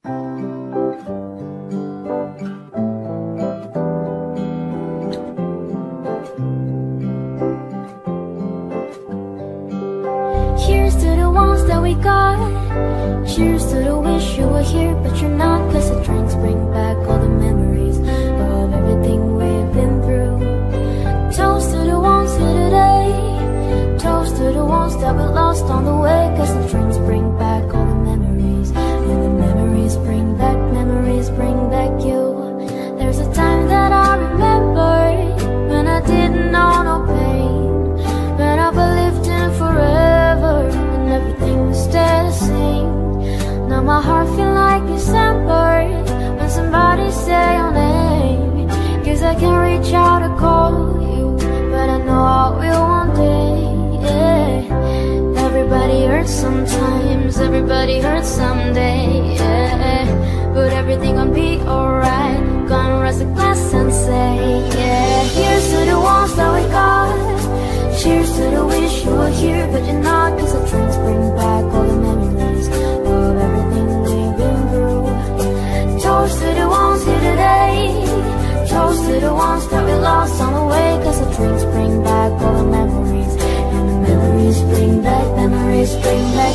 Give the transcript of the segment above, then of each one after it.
Here's to the ones that we got. Cheers to the wish you were here, but you're not. Cause the drinks bring back all the memories of everything we've been through. Toast to the ones here today. Toast to the ones that we lost on the way. Cause the drinks bring back all the memories, and the memories bring back you. There's a time that I remember when I didn't know no pain, when I believed in forever and everything would stay the same. Now my heart feel like December when somebody say your name. Cause I can reach out to call you, but I know I will one day, yeah. Everybody hurts sometimes, everybody hurts someday, yeah. But everything gon' be alright. Gonna raise a glass and say, yeah. Here's to the ones that we got. Cheers to the wish you were here, but you're not. Cause the drinks bring back all the memories of everything we've been through. Toast to the ones here today. Toast to the ones that we lost on the way. Cause the drinks bring back all the memories, and the memories bring back you. Memories bring back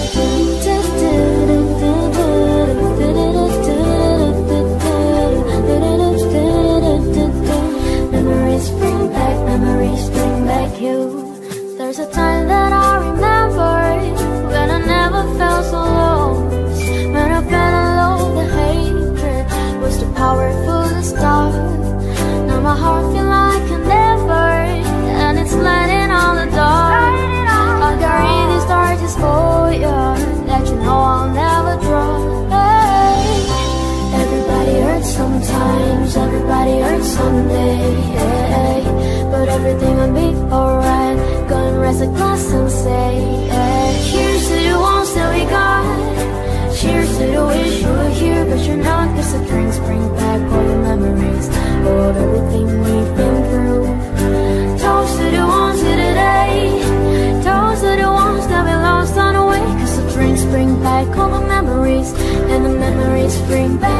you. There's a time that I remember when I never felt so lost, when I felt alone. The hatred was too powerful to stop. Now my heart feel like a never, and it's lighting on the dark. I'll carry these torches for you, that you know I'll never drop. Hey. Everybody hurts sometimes, everybody hurts someday, hey. But everything will be alright. Gonna raise a glass and say, hey. Here's to the ones that we got. Cheers to the wish you were here, but you're not. Cause the drinks bring back all the memories of everything we've been through. Toast to the ones here today. Toast to the ones that we lost on the way. Cause the drinks bring back all the memories, and the memories bring back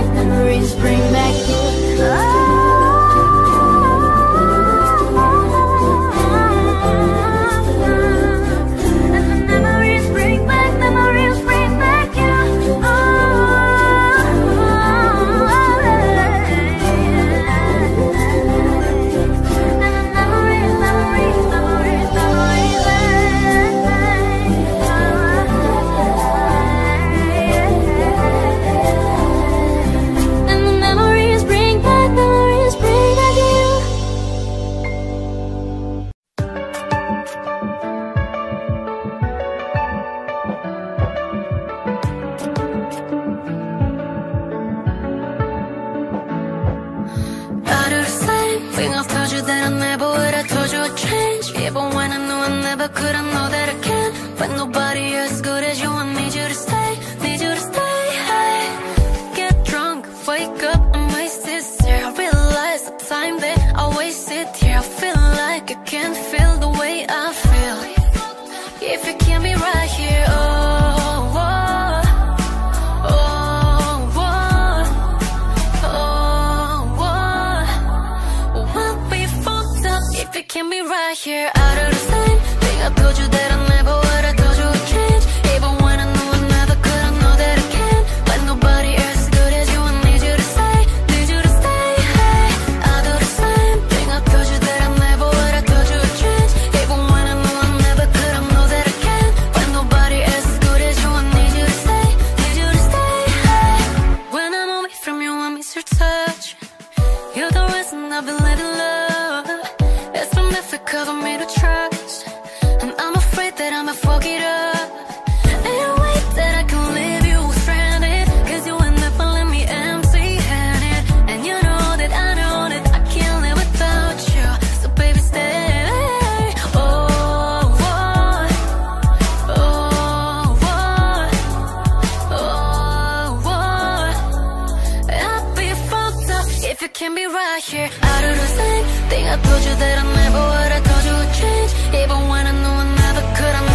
you.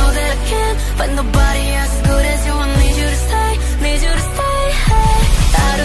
But nobody as good as you, I need you to stay, hey.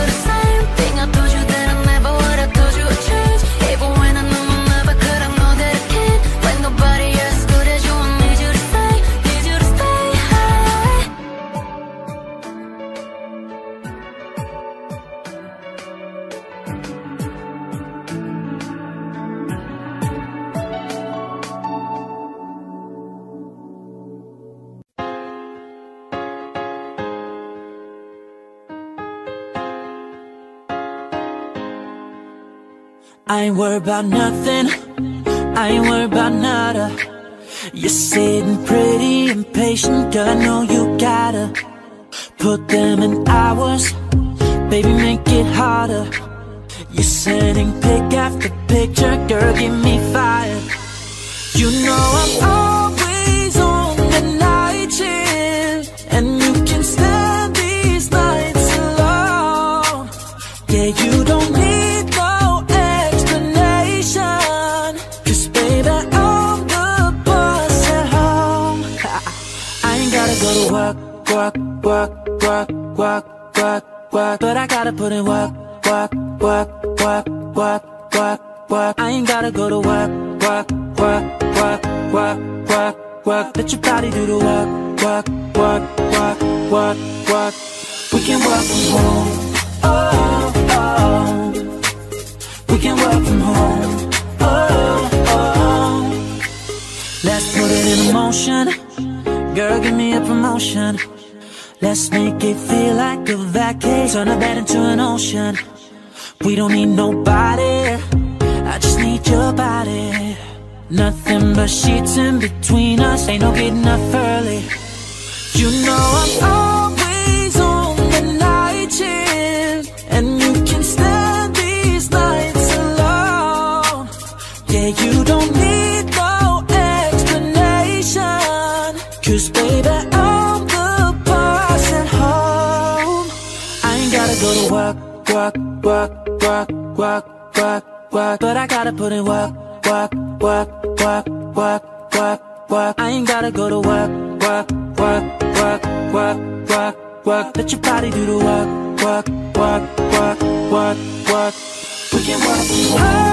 I ain't worried about nothing, I ain't worried about nada. You're sitting pretty impatient, girl, I know you gotta put them in hours, baby, make it harder. You're sending pic after picture, girl, give me fire. You know I'm always on the night shift, and you can stand these nights alone. Yeah, you don't need no explanation, 'cause baby, I'm the boss at home. I ain't gotta go to work, work, work, work, work, work, work, but I gotta put in work, work, work, work, work, work, work. I ain't gotta go to work, work, work, work, work, work, work. Let your body do the work, work, work, work, work, work. We can work from home, oh, oh. We can work from home, oh, oh. Let's put it in motion, girl, give me a promotion. Let's make it feel like a vacation, turn a bed into an ocean. We don't need nobody, I just need your body. Nothing but sheets in between us, ain't no getting up early. You know I'm always on the night shift, and you can stand these nights alone. Yeah, you don't need no explanation, 'cause baby, I'm the boss at home. I ain't gotta go to work, work, work, work, work, work, work, but I gotta put in work, work, work, work, work, work, work. I ain't gotta go to work, work, work, work, work, work, work. Let your body do the work, work, work, work, work, work. We can work from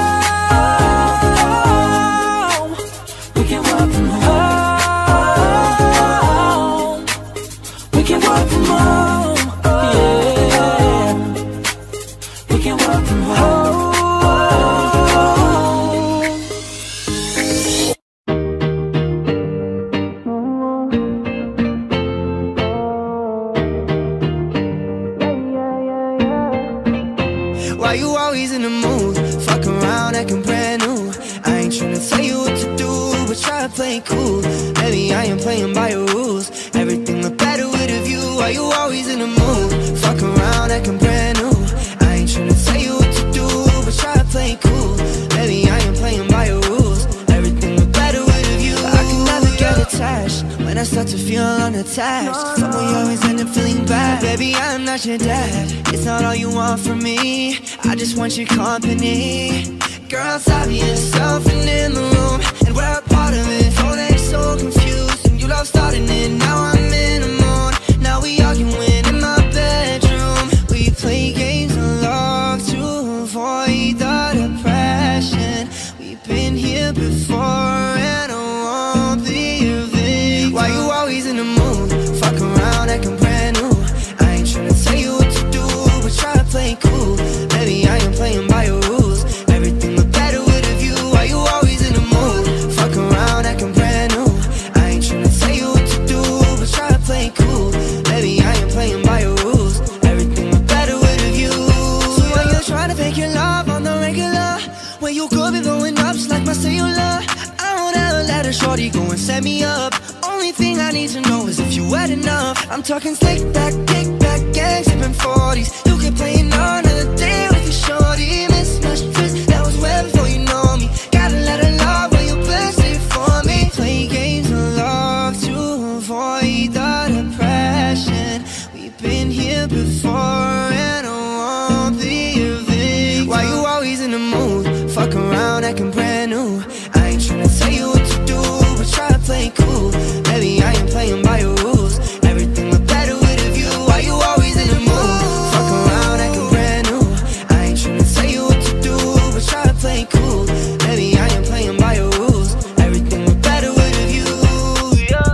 home. We can work from home. We can work from home. Yeah. We can work from home. Why you always in the mood? Fuck around, acting brand new. I ain't tryna tell you what to do, but try to play it cool. Baby, I am playing by your rules. Everything look better with a view. Why you always in the mood? Fuck around, acting brand new. I ain't tryna tell you what to do, but try to play it cool. Baby, I am playing by your rules. Everything look better with a view. I can never get attached when I start to feel unattached. Someone you always end up feeling bad. Baby, I'm not your dad. It's not all you want from me, I just want your company. Girl, stop yourself and in the room, and we're a part of it. Oh, they're so confused, and you love starting it. Now I'm in the mood, now we arguing in my bedroom. We play games of love to avoid the depression. We've been here before, and I won't be a victim. Why you always in the mood? Fuck around, acting brand new. I ain't tryna tell you what to do, but try to play it cool. Baby, I am playing by your rules. Everything look better with a view. Why you always in the mood? Fuck around, acting brand new. I ain't tryna tell you what to do, but try to play it cool. Baby, I am playing by your rules. Everything look better with a view. So why you trying to fake your love on the regular, when you could be blowing up just like my cellular? I don't ever let a shorty go and set me up. Only thing I need to know is if you wet enough. I'm talking slick back, kick back, gang sipping 40s. You can play another day with your shorty. Mismatch twist, that was way before you know me. Gotta let her love when you best it for me. Play games of love to avoid the depression. We've been here before, and I won't be a victim. Why you always in the mood? Fuck around, acting brand new. I ain't tryna tell you what to do, but try to play it cool. Baby, I am playing by your rules. Everything look better with a view. Why you always in the mood? Fuck around, acting brand new. I ain't tryna tell you what to do, but try to play it cool. Baby, I am playing by your rules. Everything look better with a view. Yeah.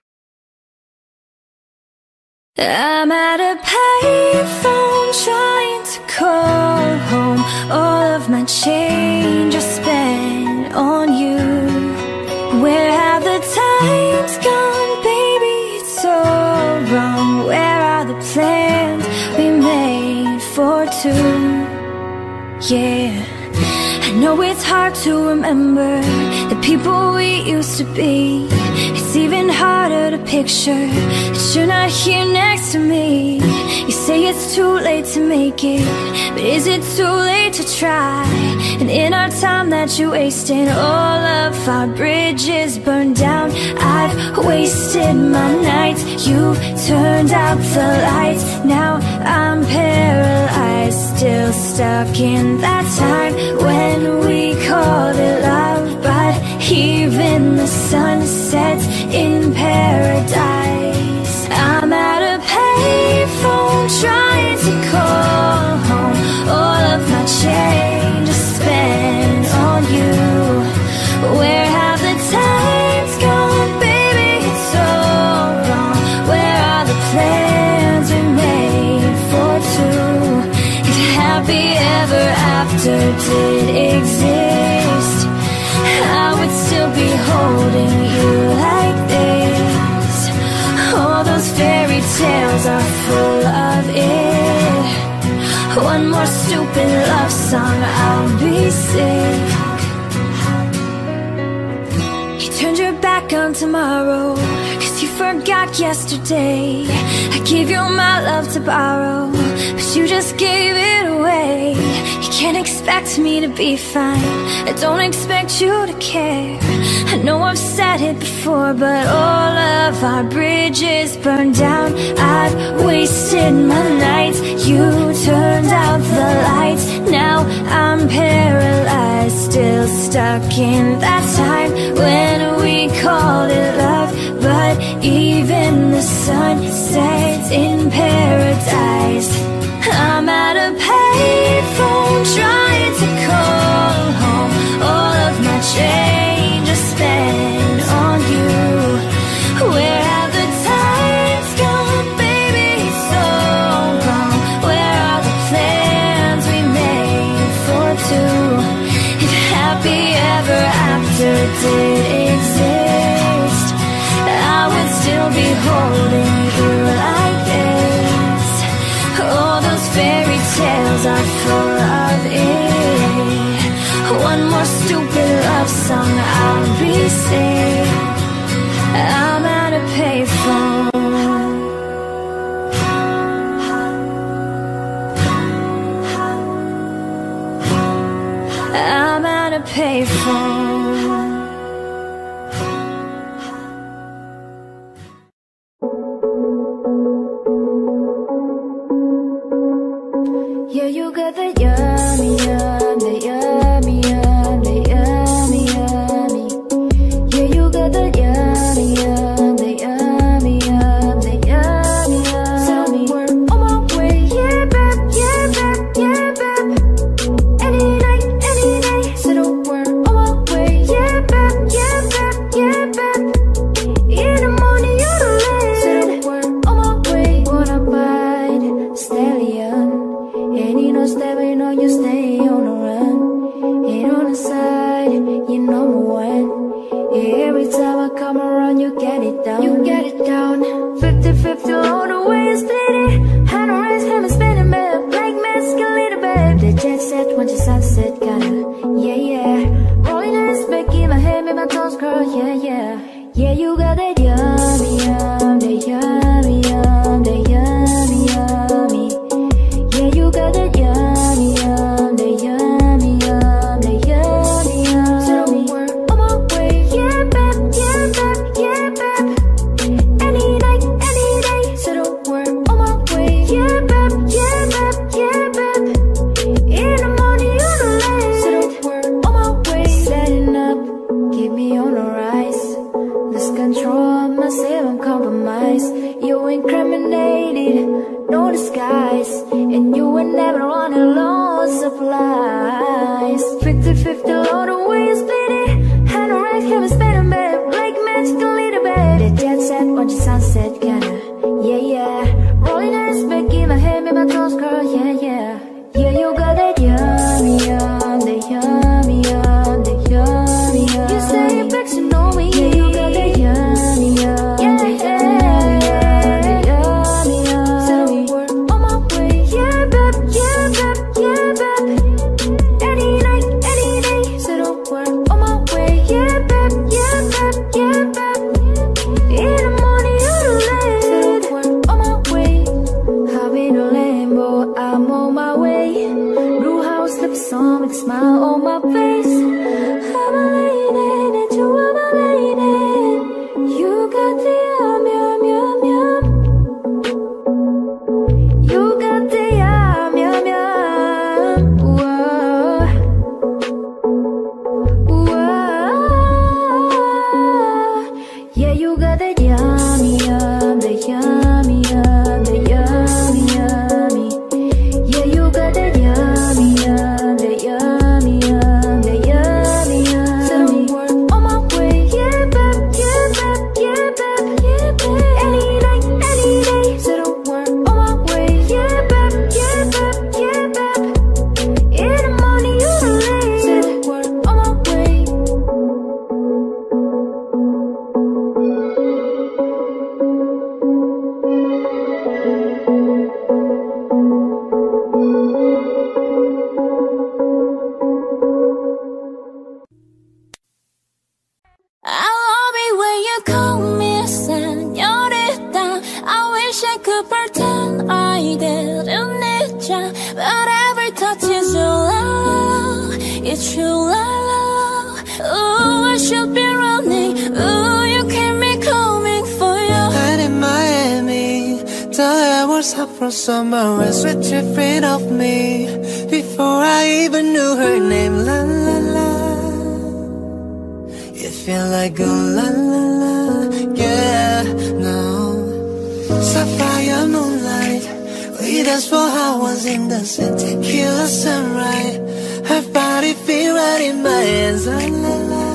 I'm at a payphone trying to call home. All of my change I spent on you. Where have the times gone, baby? It's so wrong. Where are the plans we made for two? Yeah, I know it's hard to remember the people we used to be. It's even harder to picture that you're not here next to me. You say it's too late to make it, but is it too late to try? And in our time that you wasted, all of our bridges burned down. I've wasted my nights, you've turned out the lights. Now I'm paralyzed, still stuck in that time when we called it love. But even the sun sets in paradise. I'm at a payphone trying to call home. All of my change is spent on you. Where have the times gone, baby? It's all wrong. Where are the plans we made for two? If happy ever after did exist, I would still be holding you like this. All those fairy tales are full of it. One more stupid love song, I'll be sick. You turned your back on tomorrow, 'cause you forgot yesterday. I gave you my love to borrow, but you just gave it away. You can't expect me to be fine, I don't expect you to care. I know I've said it before, but all of our bridges burned down. I've wasted my nights, you turned out the lights. Now I'm paralyzed, still stuck in that time when we called it love. But even the sun sets in paradise. I'm at a payphone trying to call home. All of my change is spent on you. Where have the times gone, baby? It's all gone. Where are the plans we made for two? If happy ever after did exist, I would still be holding you like this. All those fairy tales are full of it. One more stupid love song, I'll be sick. I'm at a payphone. I'm at a payphone. Yeah, you got the yummy, yum, the yummy, yum, the yummy, yummy. Yeah, you got the yummy, yum, the yummy, yum, the yummy, yummy. So we're on my way, yeah, babe, yeah, babe, yeah, babe. Any night, any day. So we're on my way, yeah, babe, yeah, babe, yeah, babe. In the morning, you're the late. So we're on my way, wanna bite stallion. And you know, stepping on you, stay on the run. And on the side, you're number one. Every time I come around, you get it down. You get it down. 50-50 all the way, you split it. Hand on raise, him and spinning, babe. Like mescalina, babe. The jet set, when the sunset, kinda, yeah, yeah. Rolling ass back in my head, make my toes curl, yeah, yeah. Yeah, you got that yummy, yum, the yummy, yum, the yummy, yummy. Yeah, you got that yummy, yum, the yummy, yum, the yummy, yum. So we're on my way, yeah, babe, yeah, babe, yeah, babe. Any night, any day. So we're on my way, yeah, babe, yeah, babe, yeah, babe. In the morning, you're the late. So we're on my way, setting up, keep me on the rise. Lose control of myself, I'm compromised. You incriminated, no disguise. And you were never on a low supplies. 50-50 all the way, you split it. Hand on raise, him and spinning, babe. Like magical little babe. The jet set, watch the sunset, kinda, yeah, yeah. Rolling ass back in my head, make my toes curl, yeah, yeah. Yeah, you got that yummy, yum, the yummy, yum, the yummy, yum. You say it back to know me. Yeah, you got that yummy, yum, yeah, the yummy, yummy, yum. So we're on my way, yeah, babe, yeah, babe, yeah, babe. Any night, any on my way. Blue house slips on with a smile on my face. I'm a lady, and you are my lady. You got the yum, yum, yum, yum. You got the yum, yum, yum. Whoa. Whoa. Yeah, you got the yummy, yum, the yummy, yum, the yummy, yummy. Yeah, you got the yummy, yum, the yummy, yum, the yummy, yummy. Said I'm on my way, yeah, babe, yeah, babe, yeah, babe, yeah, babe. Any night, any day. Said I'm on my way, yeah, babe, yeah, babe, yeah, babe. In the morning, you late. Said I'm on my way. I love it when you call me señorita. I wish I could pretend I didn't need ya, but every touch is your love. It's your love. Ooh, I should be running. Ooh, you keep me coming for you. And in Miami, the air was hot from summer and sweat dripping off me. Before I even knew her name, la la la. It felt like a la la la, yeah, no. Sapphire moonlight, we danced for hours in the sun. Tequila sunrise, her body feel right in my hands, la la la.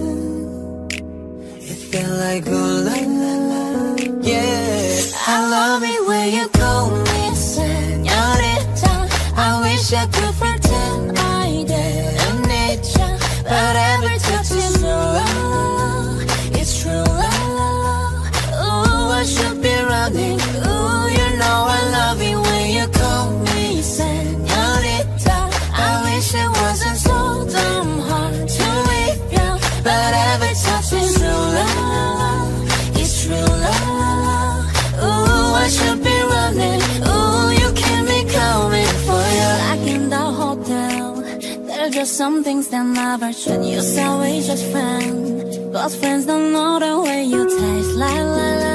It felt like a la la la, yeah. I love it when you call me señorita. I wish I could pretend I didn't need ya, but every touch is your love. It's true love. Ooh, I should be running. Ooh, you know I love it when you call me señorita. I wish it wasn't so damn hard to leave ya, but every touch is true love. It's true love. Ooh, I should be running. Ooh, you keep me coming for you. Like in the hotel, there are just some things that never change. You say we just friends, but friends don't know the way you taste. La la la.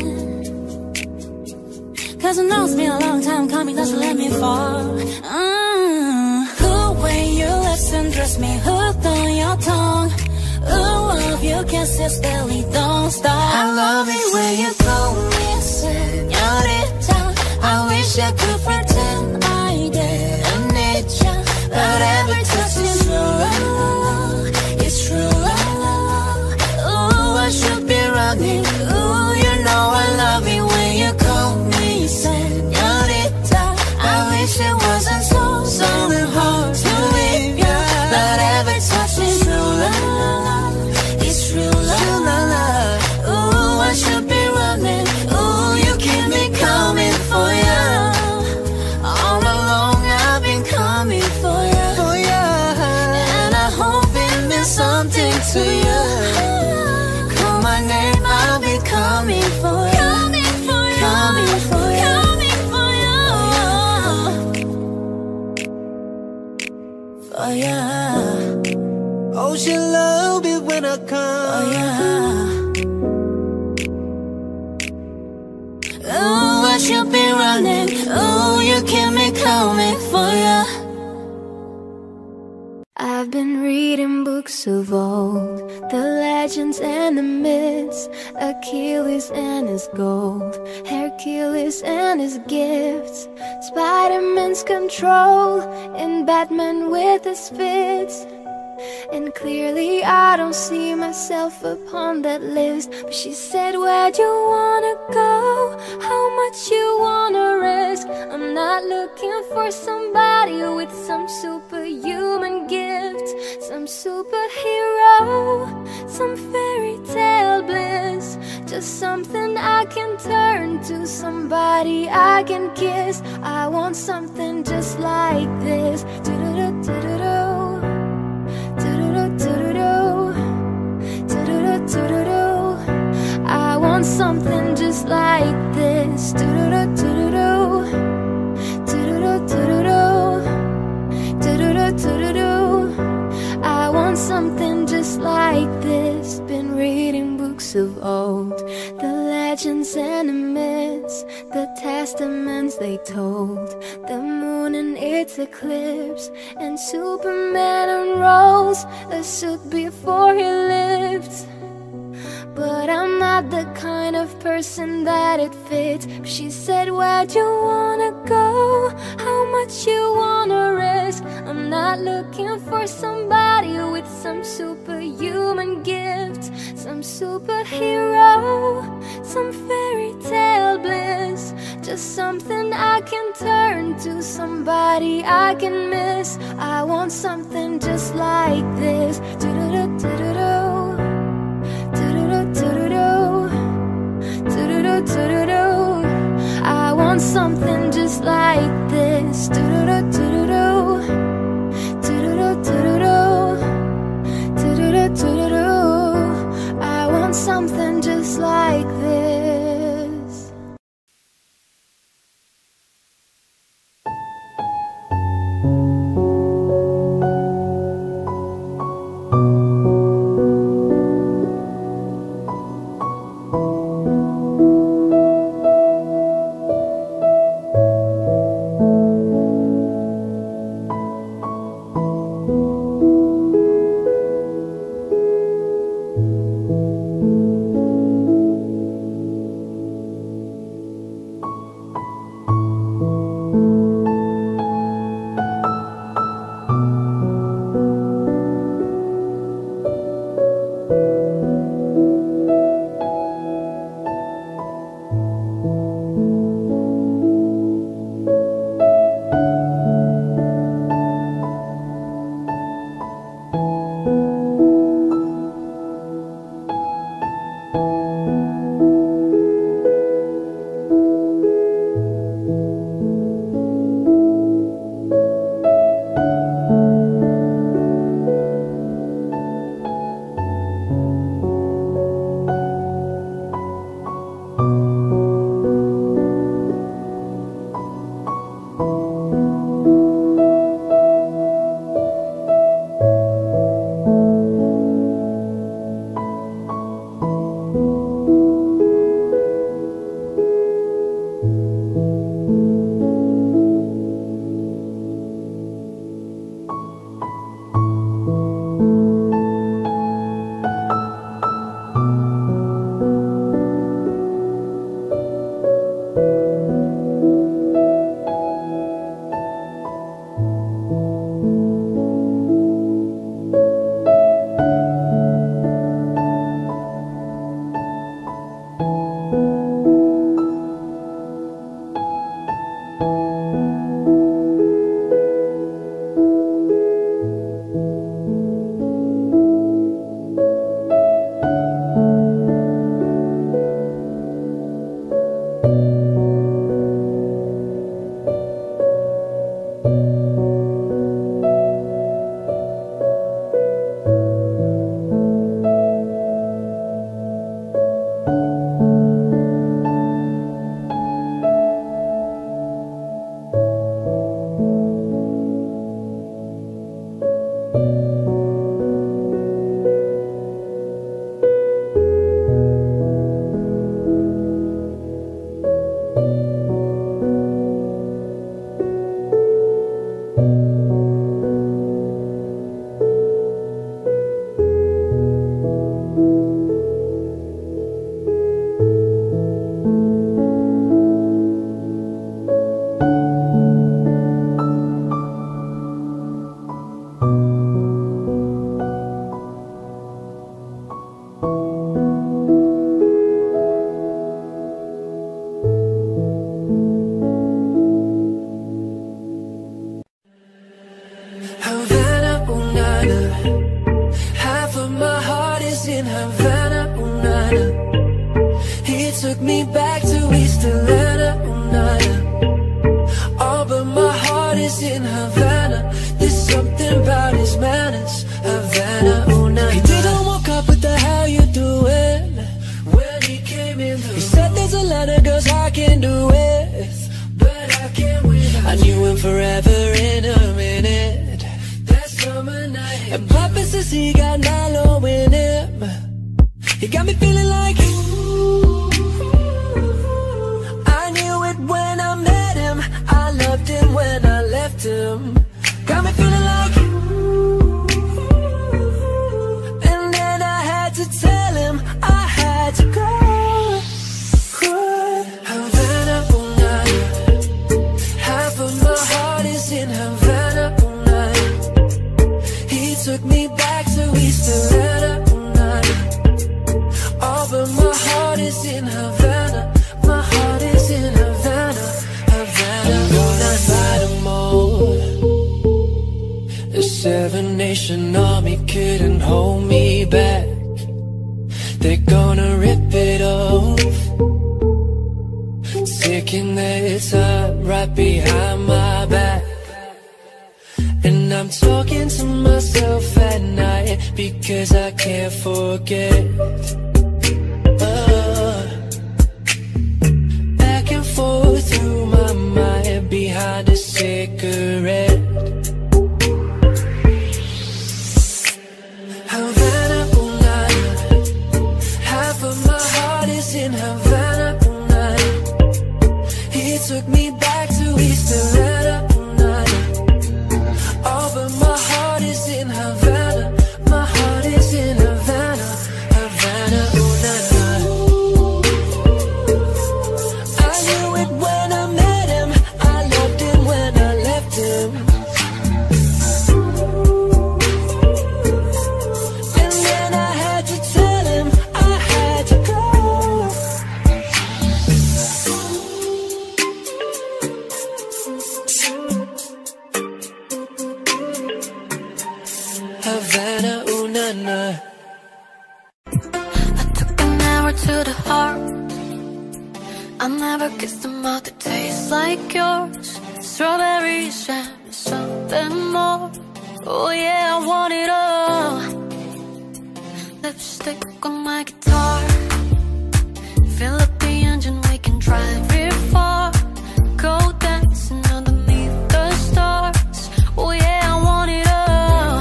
Cause it knows me a long time coming, doesn't let me fall. The way you listen, dress me hooked on your tongue. Ooh, love you kisses steadily, don't stop. I love it when you call me señorita. I wish I could pretend I didn't need ya, but every touch is true love. It's true love. Ooh, I should be running. Ooh, you know I love it when you call me señorita. I wish it wasn't so damn hard to leave ya, but every touch is true love. It's true love. Ooh, I should be running. Ooh, you keep me coming for ya. All along I've been coming for ya, and I hope it means something to you. Call my name, I'll be coming for ya. Coming for ya. Coming for ya. Coming for ya. For ya. Oh, she love it when I come. Oh yeah. Ooh, I should be running. Ooh, you keep me coming for ya. I've been reading books of old, the legends and the myths, Achilles and his gold, Hercules and his gifts, Spider-Man's control, and Batman with his fits. And clearly I don't see myself upon that list. But she said, where'd you wanna go? How much you wanna risk? I'm not looking for somebody with some superhuman gift, some superhero, some fairy tale bliss. Just something I can turn to, somebody I can kiss. I want something just like this. I want something just like this. old. The legends and the myths, the testaments they told. The moon in its eclipse, and Superman unrolls a suit before he lived. But I'm not the kind of person that it fits. She said, where'd you wanna go? How much you wanna risk? I'm not looking for somebody with some superhuman gift, some superhero, some fairy tale bliss. Just something I can turn to, somebody I can miss. I want something just like this. Do-do-do-do-do-do. I want something just like this. I want something just like this. took me back to East Atlanta, oh nah, yeah. Oh, but my heart is in Havana. There's something about his manners, Havana, oh nah. He didn't walk up, what the hell you doing? When he came in, he said there's a lot of girls I can do with, but I can't win. I knew him forever in a minute. That summer night, and Papa says he got Nalo in him. He got me feeling like him. Got me feeling like you. And then I had to tell him I had to go. Havana, oh night. Half of my heart is in Havana, oh night. He took me back to East Atlanta, oh night. Oh, but my heart is in Havana. My heart is in Havana, Havana. Gonna fight 'em all. The Seven Nation Army couldn't hold me back. They're gonna rip it off, taking their time right behind my back. And I'm talking to myself at night because I can't forget. Back and forth through my mind behind a cigarette. Havana, oh night. Half of my heart is in Havana, oh night. He took me back to East Atlanta, oh night. Oh, but my heart is in Havana. My heart is in Havana, Havana, oh night. I knew it when I met him. I loved him when I left him. And then I had to tell him I had to go. Havana, ooh na na. I took an arrow to the heart. I never kissed a mouth that tastes like yours. Strawberries and something more. Oh yeah, I want it all. Lipstick on my guitar. Fill up the engine, we can drive it far. Go dancing underneath the stars. Oh yeah, I want it all.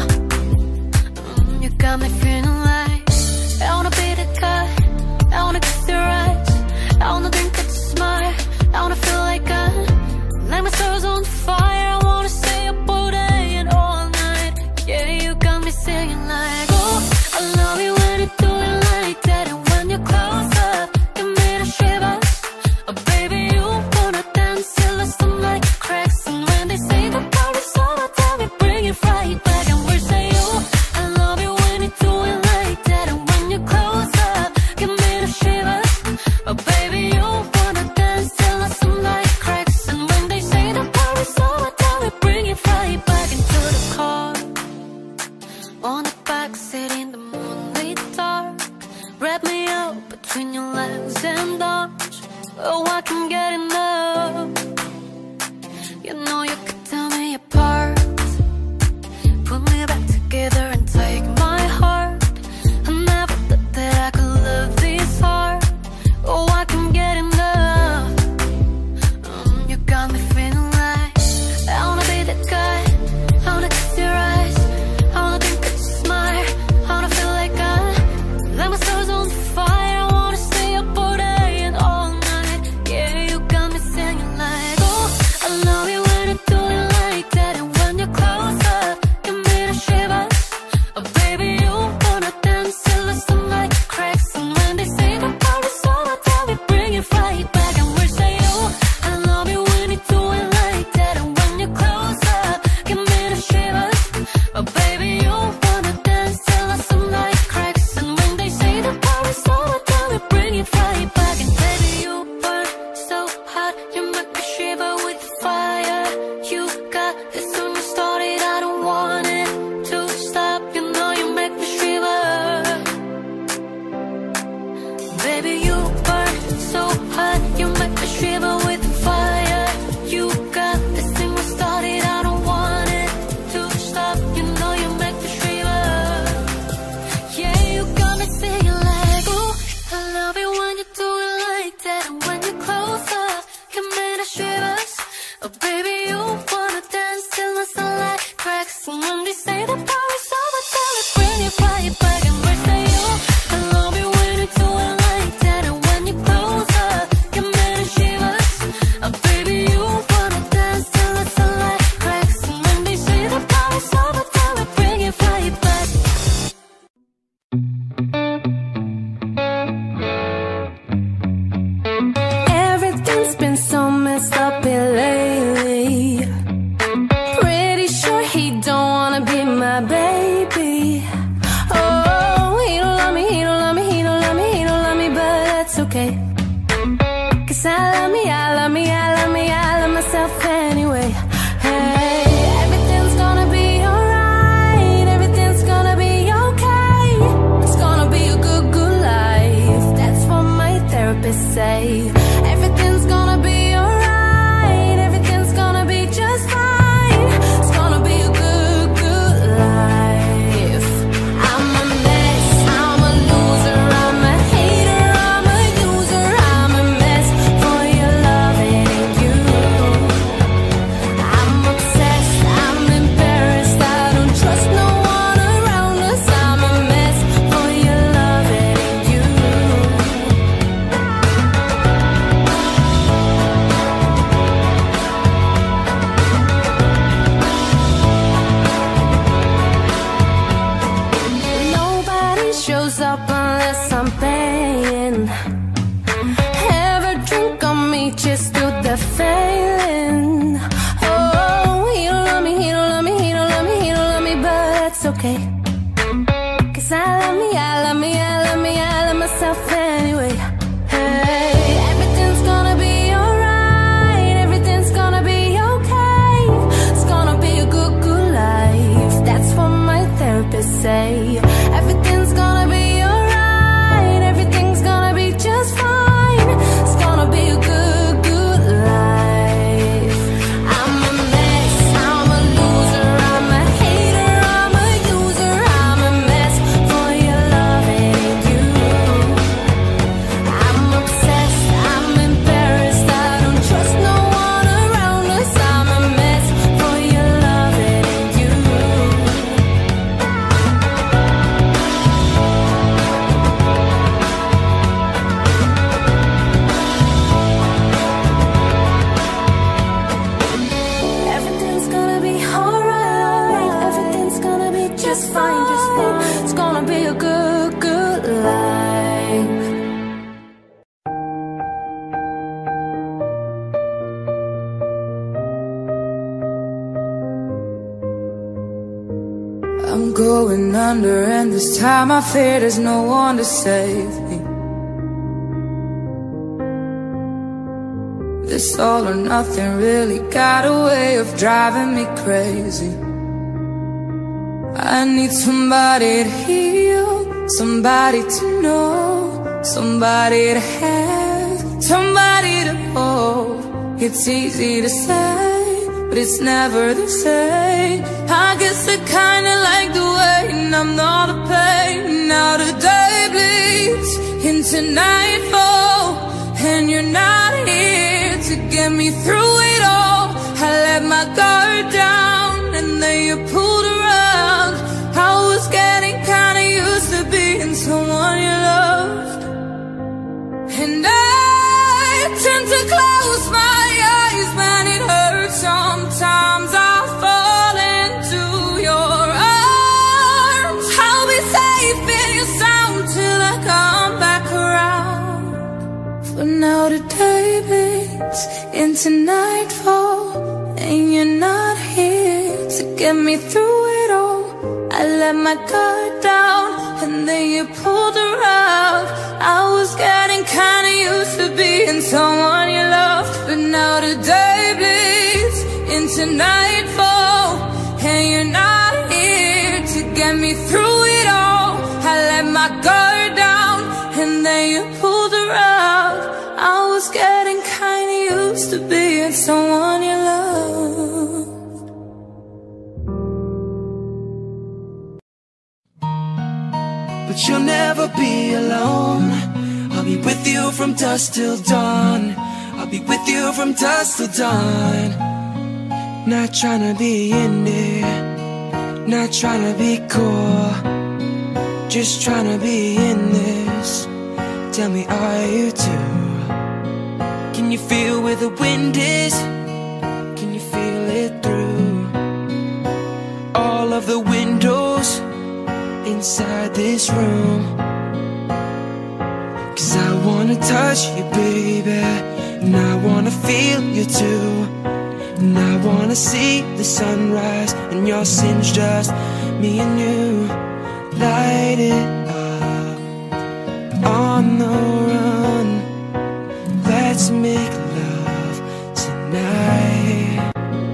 You got me feeling like I wanna be the guy. I wanna kiss your eyes. I wanna drink that smile. I wanna feel like my soul's on fire. I wanna stay up all day and all night. Yeah, you got me singing like, oh, I love you when you do it like that. And when you're close up, you made a shivers. Oh baby, you wanna dance till the sunlight cracks. And when they say the power is over, tell me bring it right back. And we're saying, oh, I love you when you do it like that. And when you're close up, you made a shivers. Oh baby, you wanna dance till the sunlight cracks. And when they say the power is over, tell me bring it right back into the car. On the back seat in the moonlit dark. Wrap me up between your legs and arms. Oh, I can get enough. You know you could tear me apart. Put me back together and take my heart. I never thought that I could love this hard. Oh, I can get enough. You got me feeling like I wanna be that guy. I wanna kiss your eyes. I wanna think that you smile. I wanna feel like my soul's on fire. I wanna stay up all day and all night. Yeah, you got me singing like, oh, I love you when you do it like that. And when you're close up, you made a shivers. Oh baby, you wanna dance till the sunlight cracks. And when they say the power is over, tell me bring it right back. And we're saying, oh, I love you when you do it like that. And when you're close up, you made a shivers. Oh baby, you wanna dance till the sunlight cracks. And when they say the power is over, tell me bring it right back. And baby, you burn so hot, you make me shiver with fire. You got this when you started, I don't want it to stop. You know you make me shiver. Baby, you burn so hot, you make me shiver with fire. You got this thing we started, I don't want it to stop. You know you make me shiver. Yeah, you got me singing like, oh, I love it when you do it like that. And when you're close up, you made a shivers. Oh baby, you wanna dance till the okay? 'Cause I love me, I love me, I love me, I love myself anyway. Hey, everything's gonna be alright, everything's gonna be okay. It's gonna be a good, good life. That's what my therapist say. Everything's gonna be alright, everything's gonna be just fine. It's gonna be a good, good life. I'm a mess, I'm a loser, I'm a hater, I'm a user, I'm a mess for your love, it ain't you. I'm obsessed, I'm embarrassed, I don't trust no one around us. I'm a mess for your love, it ain't you. Everything's gonna be alright, everything's gonna be just fine, just fine. It's gonna be a good, good life. I'm going under, and this time I fear there's no one to save me. This all or nothing really got a way of driving me crazy. I need somebody to heal, somebody to know, somebody to have, somebody to hold. It's easy to say, but it's never the same. I guess I kinda like the way I'm not a pain. Now the day bleeds into nightfall, and you're not here to get me through it all. I let my guard down, and then you pulled around. I was getting kinda used to being someone you loved, and I tend to close my eyes when it hurts. Sometimes I fall into your arms. I'll be safe in your sound till I come back around. For now the day bleeds into nightfall, and you're not here to get me through it all. I let my guard down, and then you pulled around. I was getting kinda used to being someone you loved, but now the day bleeds into nightfall, and you're not here to get me through it all. I let my guard down, and then you pulled around. I was getting kinda used to being someone you loved. But you'll never be alone. I'll be with you from dusk till dawn. I'll be with you from dusk till dawn. Not trying to be in there, not trying to be cool, just trying to be in this. Tell me, are you too? Can you feel where the wind is? Can you feel it through all of the windows inside this room? 'Cause I wanna touch you, baby, and I wanna feel you too. And I wanna see the sunrise and your sins, just me and you. Light it up on the run. Let's make love tonight.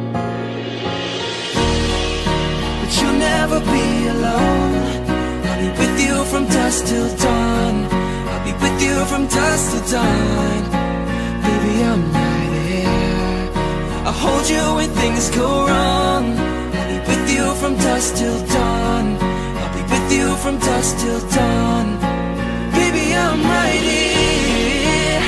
But you'll never be alone. I'll be with you from dusk till dawn. I'll be with you from dusk till dawn. Baby, I'm right here. I'll hold you when things go wrong. I'll be with you from dusk till dawn. I'll be with you from dusk till dawn. Baby, I'm right here.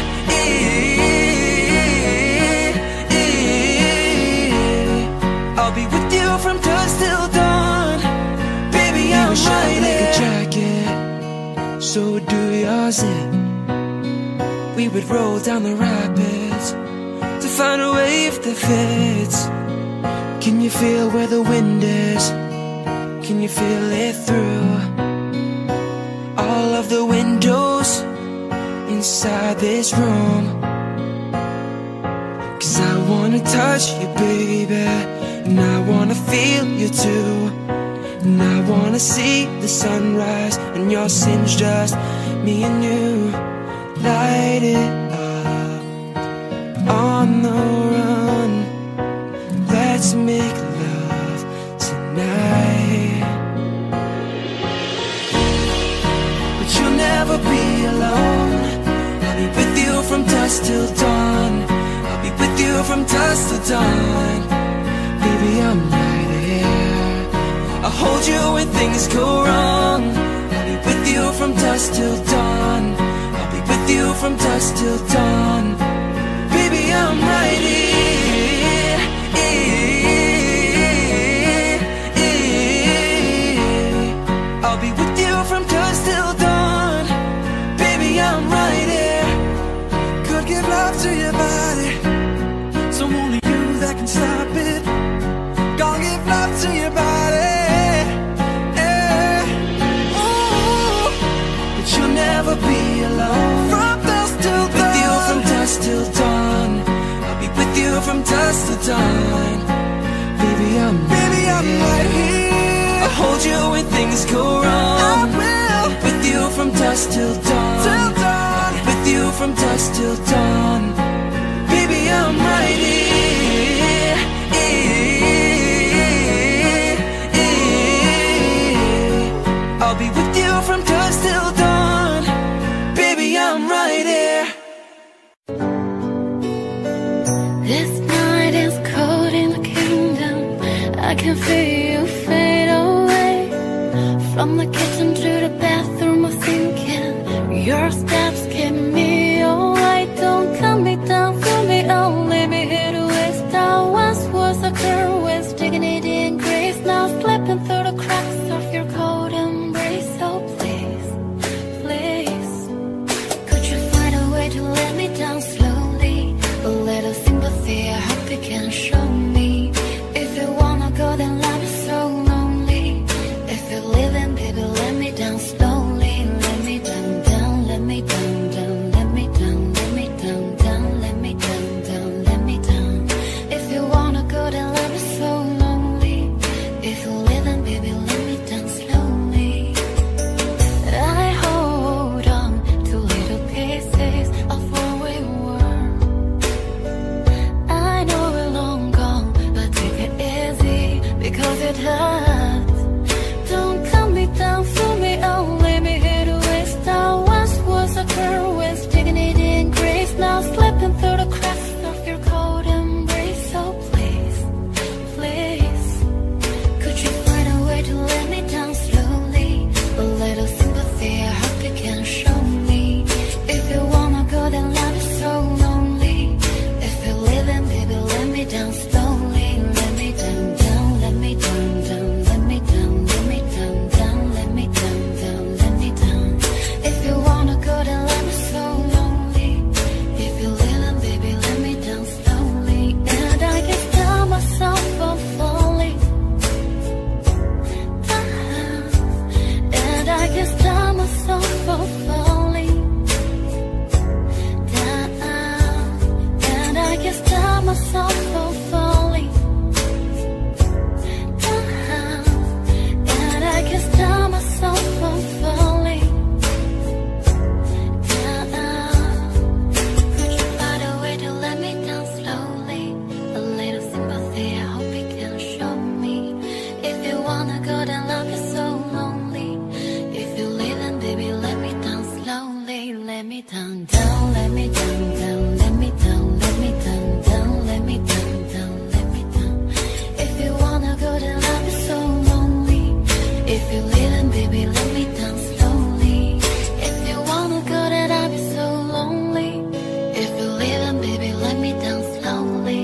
I'll be with you from dusk till dawn. Baby, I'm right here. Like a jacket, so do yours in. We would roll down the rapids to find a wave that fits. Can you feel where the wind is? Can you feel it through all of the windows inside this room? 'Cause I wanna touch you, baby, and I wanna feel you too. And I wanna see the sunrise and your sins, just me and you. Light it up on the run. Let's make love tonight. But you'll never be alone. I'll be with you from dusk till dawn. I'll be with you from dusk till dawn. Baby, I'm right here. I'll hold you when things go wrong. I'll be with you from dusk till dawn. I'll be with you from dusk till dawn. Baby, I'm right here. I'll be with you from dusk till dawn. Baby, I'm right here. Could give love to your body, so only you that can stop it. Gonna give love to your body, yeah. Ooh. But you'll never be alone. From dusk till dawn. With you from dusk till dawn. I'll be with you from dusk till dawn. Baby, I'm right here. I'll hold you when things go wrong. I will. With you from dusk till dawn. With you from dusk till dawn. Baby, I'm right here. I'll be with you from dusk till dawn. Baby, I'm right here. This night is cold in the kingdom. I can feel you fade away. From the kitchen to the bathroom, I'm thinking your steps keep me away. Don't cut me down, feel me out, leave me here to waste. I once was a girl with dignity and grace, now slipping through the cracks of your cold embrace. So please, please, could you find a way to let me down slowly? A little sympathy, I hope you can show me. If you wanna go, then love is so lonely. If you're leaving, baby, let me down slowly. Let me down, down, let me down, down, let me down, let me down, down, let me down, down, let me down. If you wanna go, then love is so lonely. If you're leaving, baby, let me down slowly. I hold on to little pieces of where we were. I know we're long gone, but take it easy because it hurts. Don't cut me down, feel me out, leave me here to waste. I once was a girl with dignity and grace, now slipping through the cracks of your cold embrace. So please, please, could you find a way to let me down slowly? A little sympathy, I hope you can show me. If you wanna go, then love is so lonely. If you're leaving, baby, let me down slowly. Let me down, down, let me down, down, let me down, let me down, down, let me down, down, let me down. If you wanna go, then love is so lonely. If you're leaving, baby, let me down slowly. And I can tell myself I'm falling down. And I can stop myself from falling down. And I can stop myself from falling down. And I can stop myself from falling down. Could you find a way to let me down slowly? A little sympathy, I hope you can show me. If you wanna go, then love is so lonely. If you're leaving, baby, let me down slowly. Let me down, down, let me down, down, let me down, let me down, down, let me down, down, let me down. If you wanna go, then love is so lonely. If you're leaving, baby, let me down slowly. If you wanna go, then I'll be so lonely. If you're leaving, baby, let me down slowly.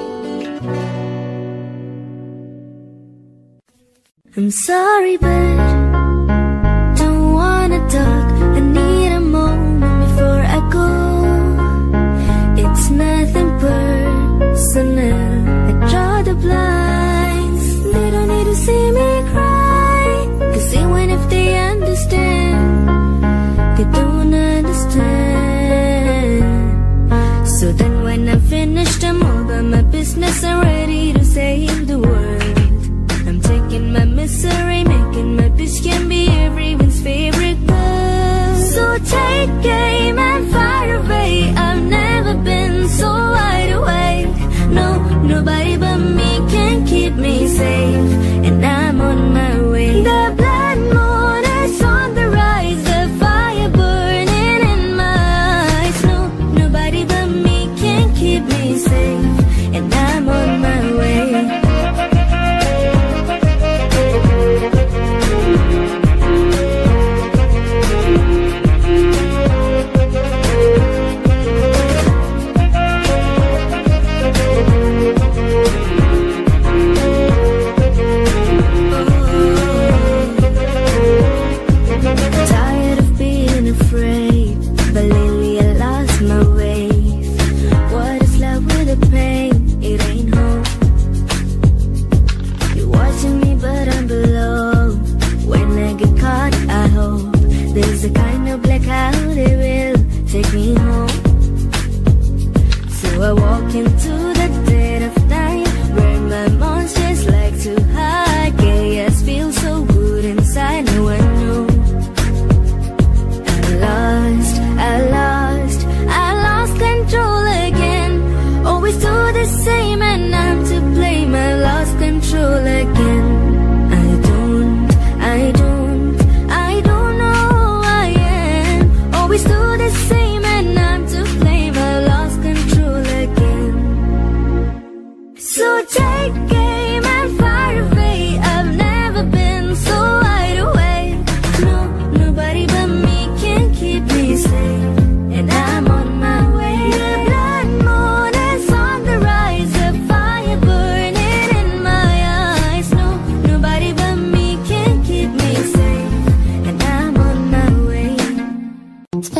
I'm sorry, but don't wanna talk. I need a moment before I go. It's nothing personal. I draw the blinds. They don't need to see me cry, 'cause even if they understand, they don't understand. So then when I'm finished, I'm all about my business. I'm ready to save the world. I'm taking my misery,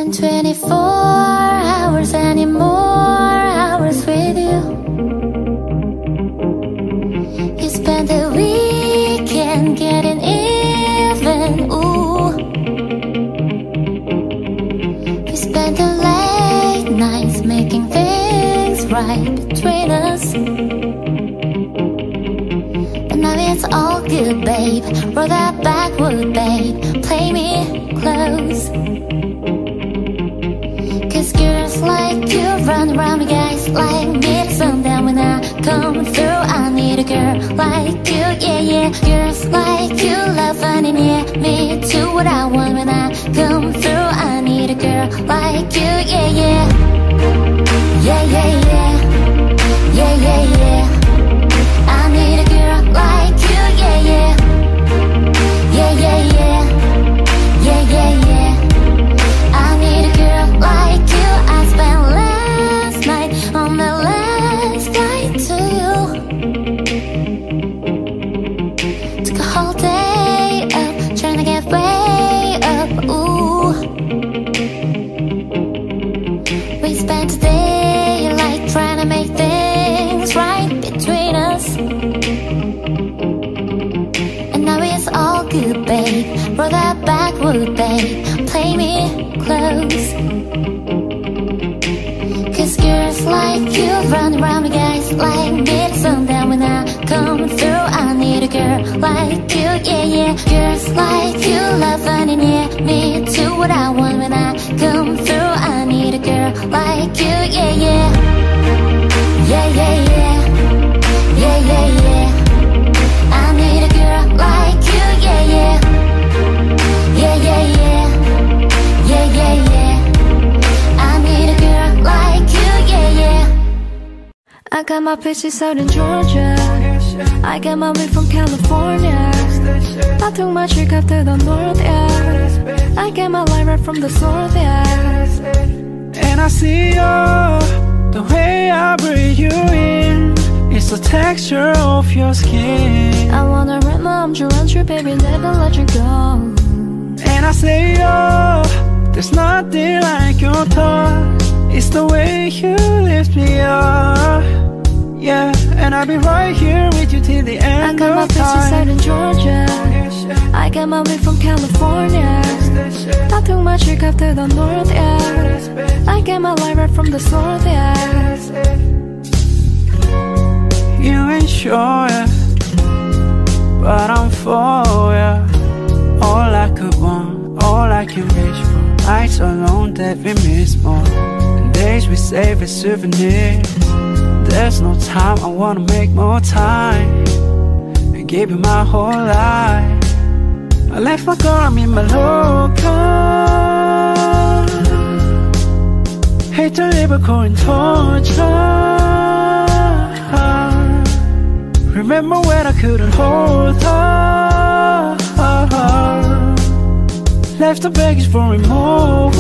spend 24 hours, any more hours with you. You spend the weekend getting even, ooh. We spend the late nights making things right between us. But now it's all good, babe. Roll that backward, babe. Play me close. Cause girls like you run around with guys like me at sundown. When I come through, I need a girl like you, yeah, yeah. Girls like you love fun and yeah, me too. What I want when I come through, I need a girl like you, yeah, yeah. Yeah, yeah, yeah. Yeah, yeah, yeah. I need a girl like you, yeah, yeah. Yeah, yeah, yeah. Yeah, yeah, yeah. I need a girl like you. I spent last night on the last flight to you. Took a whole day up, trying to get way up, ooh. We spent a day like trying to make things right between us. And now it's all good, babe. Roll that backward, babe. Play me close. Cause girls like you run around with guys like me at sundown. When I come through, I need a girl like you, yeah, yeah. Girls like you love fun and yeah, me too. What I want when I come through, I need a girl like you, yeah, yeah. Yeah, yeah, yeah. Yeah, yeah, yeah. I need a girl like you, yeah, yeah. Yeah, yeah, yeah. Yeah, yeah, yeah. I need a girl like you, yeah, yeah. I got my bitches out in Georgia. I got my weed from California. I took my chick up to the north, yeah. I get my light right from the source, yeah. And I see you, the way I breathe you in. It's the texture of your skin. I wanna rip my arms around you, baby, never let you go. And I say, oh, there's nothing like your touch. It's the way you lift me up, yeah. And I'll be right here with you till the end of time. I got my bitches out in Georgia. I got my weed from California. I took my chick up to the north, yeah. I get my light right from the source, yeah. You ain't sure, yeah, but I'm for ya. All I could want, all I can reach for. Nights alone that we miss more, and days we save as souvenirs. There's no time, I wanna make more time and give you my whole life. I left my girl, I'm in my local. Hate to live a cold torture. Remember when I couldn't hold her, left the baggage for removal.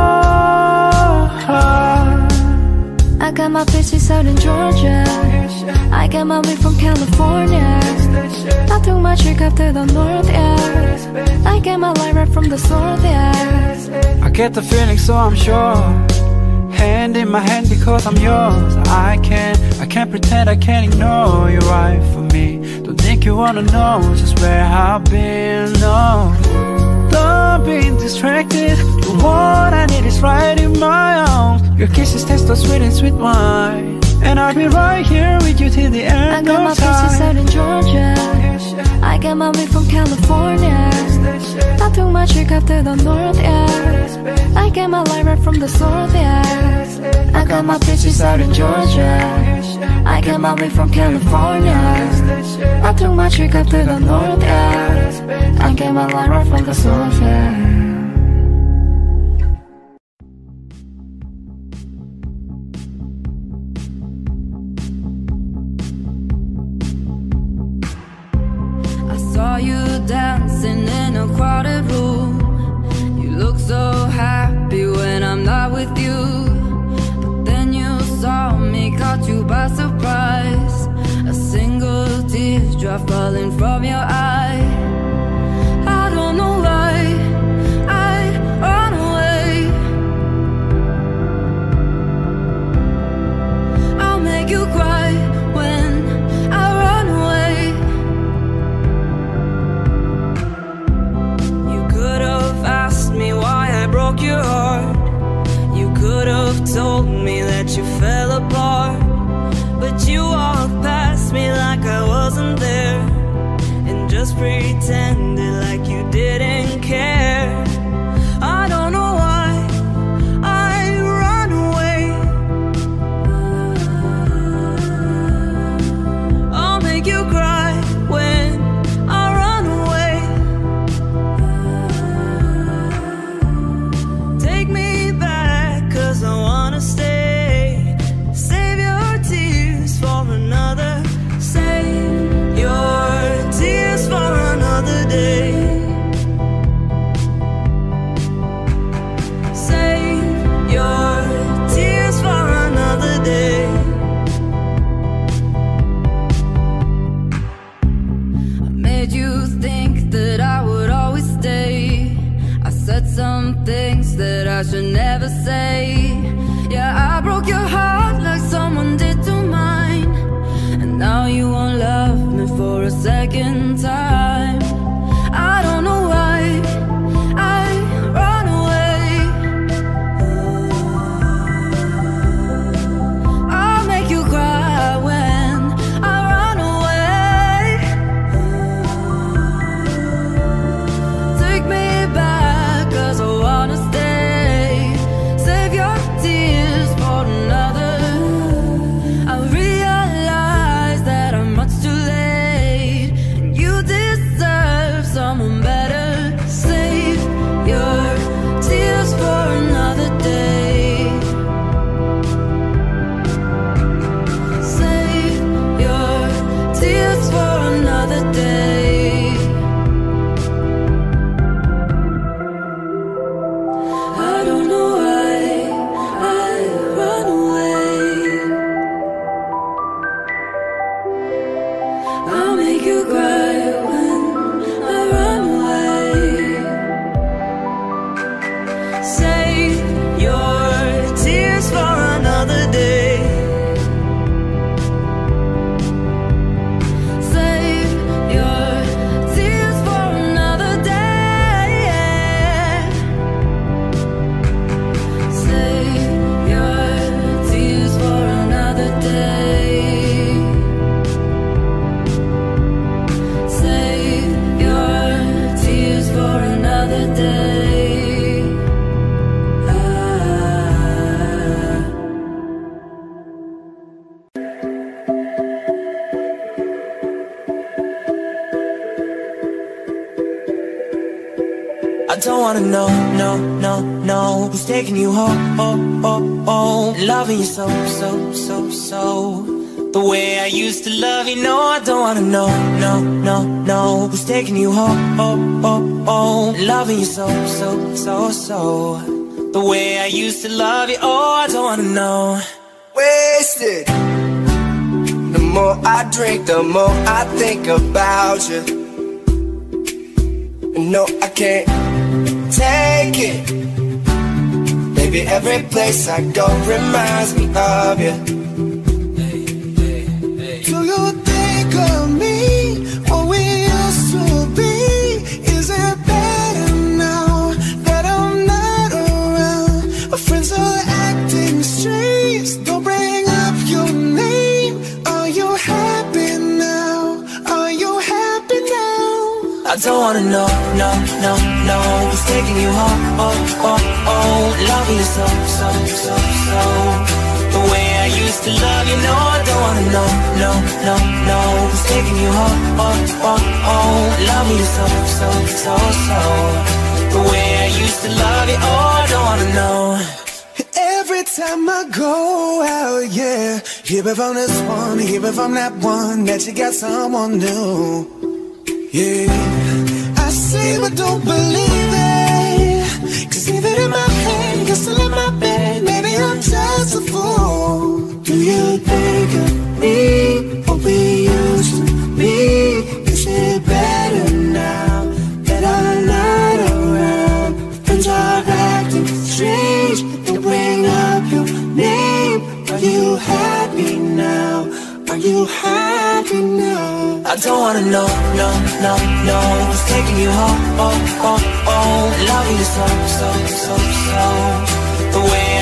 I got my bitches out in Georgia. I got my weed from California. I took my chick up to the north, yeah. I get my light right from the source, yeah. I get the feeling, so I'm sure. Hand in my hand because I'm yours. I can't pretend, I can't ignore. You're right for me. Don't think you wanna know just where I've been, no. Don't be distracted. The one I need is right in my arms. Your kisses taste so sweet and sweet wine. And I'll be right here with you till the end of time. I got my bitches out in Georgia. I got my weed from California. I took my chick up to the north, yeah. I get my light right from the source, yeah. I got my bitches out in Georgia. I got my weed from California. I took my chick up to the north, yeah. I get my light right from the source, yeah. Saw you dancing in a crowded room. You look so happy when I'm not with you. But then you saw me, caught you by surprise. A single teardrop falling from your eye. I don't know why I run away. apart, but you walked past me like I wasn't there, and just pretended like you didn't care. I don't know why I run away. I'll make you cry when I run away. Take me back, 'cause I wanna stay. Save your tears for another. Save your tears for another day. Save your tears for another day. I made you think that I would always stay. I said some things that I should never say. Yeah, I broke your heart like someone did to mine, and now you won't love me for a second time. I don't know why I run away. I'll make you cry when I run away. Take me back, 'cause I wanna stay. Save your tears for another. I realize that I'm much too late, and you deserve someone better. Save your tears for another day. Save your tears for another day. I don't know why I run away. I'll make you cry when I run away. Save your tears for another day. Save your tears for another day. Save your tears for another day. Save your tears for another day. I don't wanna know, no, no, no, who's taking you home, loving you so, so, so, so, the way I used to love you. No, I don't wanna know, no, no, no, who's taking you home, loving you so, so, so, so, the way I used to love you. Oh, I don't wanna know. Wasted. The more I drink, the more I think about you. No, I can't take it. Baby, every place I go reminds me of you. Do you think of me, what we used to be? Is it better now that I'm not around? My friends are acting strange, don't bring up your name. Are you happy now? Are you happy now? I don't wanna know, no, no, no, who's taking you home, loving you so, so, so, so, the way I used to love you. No, I don't wanna know, no, no, no, who's taking you home, loving you so, so, so, so, the way I used to love you. Oh, I don't wanna know. Every time I go out, yeah, hear it from this one, hear it from that one, that you got someone new. Yeah, I see but don't believe it, 'cause even in my head, you're still in my bed. Maybe I'm just a fool. Do you think of me, what we used to be? Is it better now that I'm not around? Friends are acting strange, don't bring up your name. Are you happy now? Are you happy now? I don't wanna know, no, no, no, who's taking you home, loving you so, so, so, so, the way I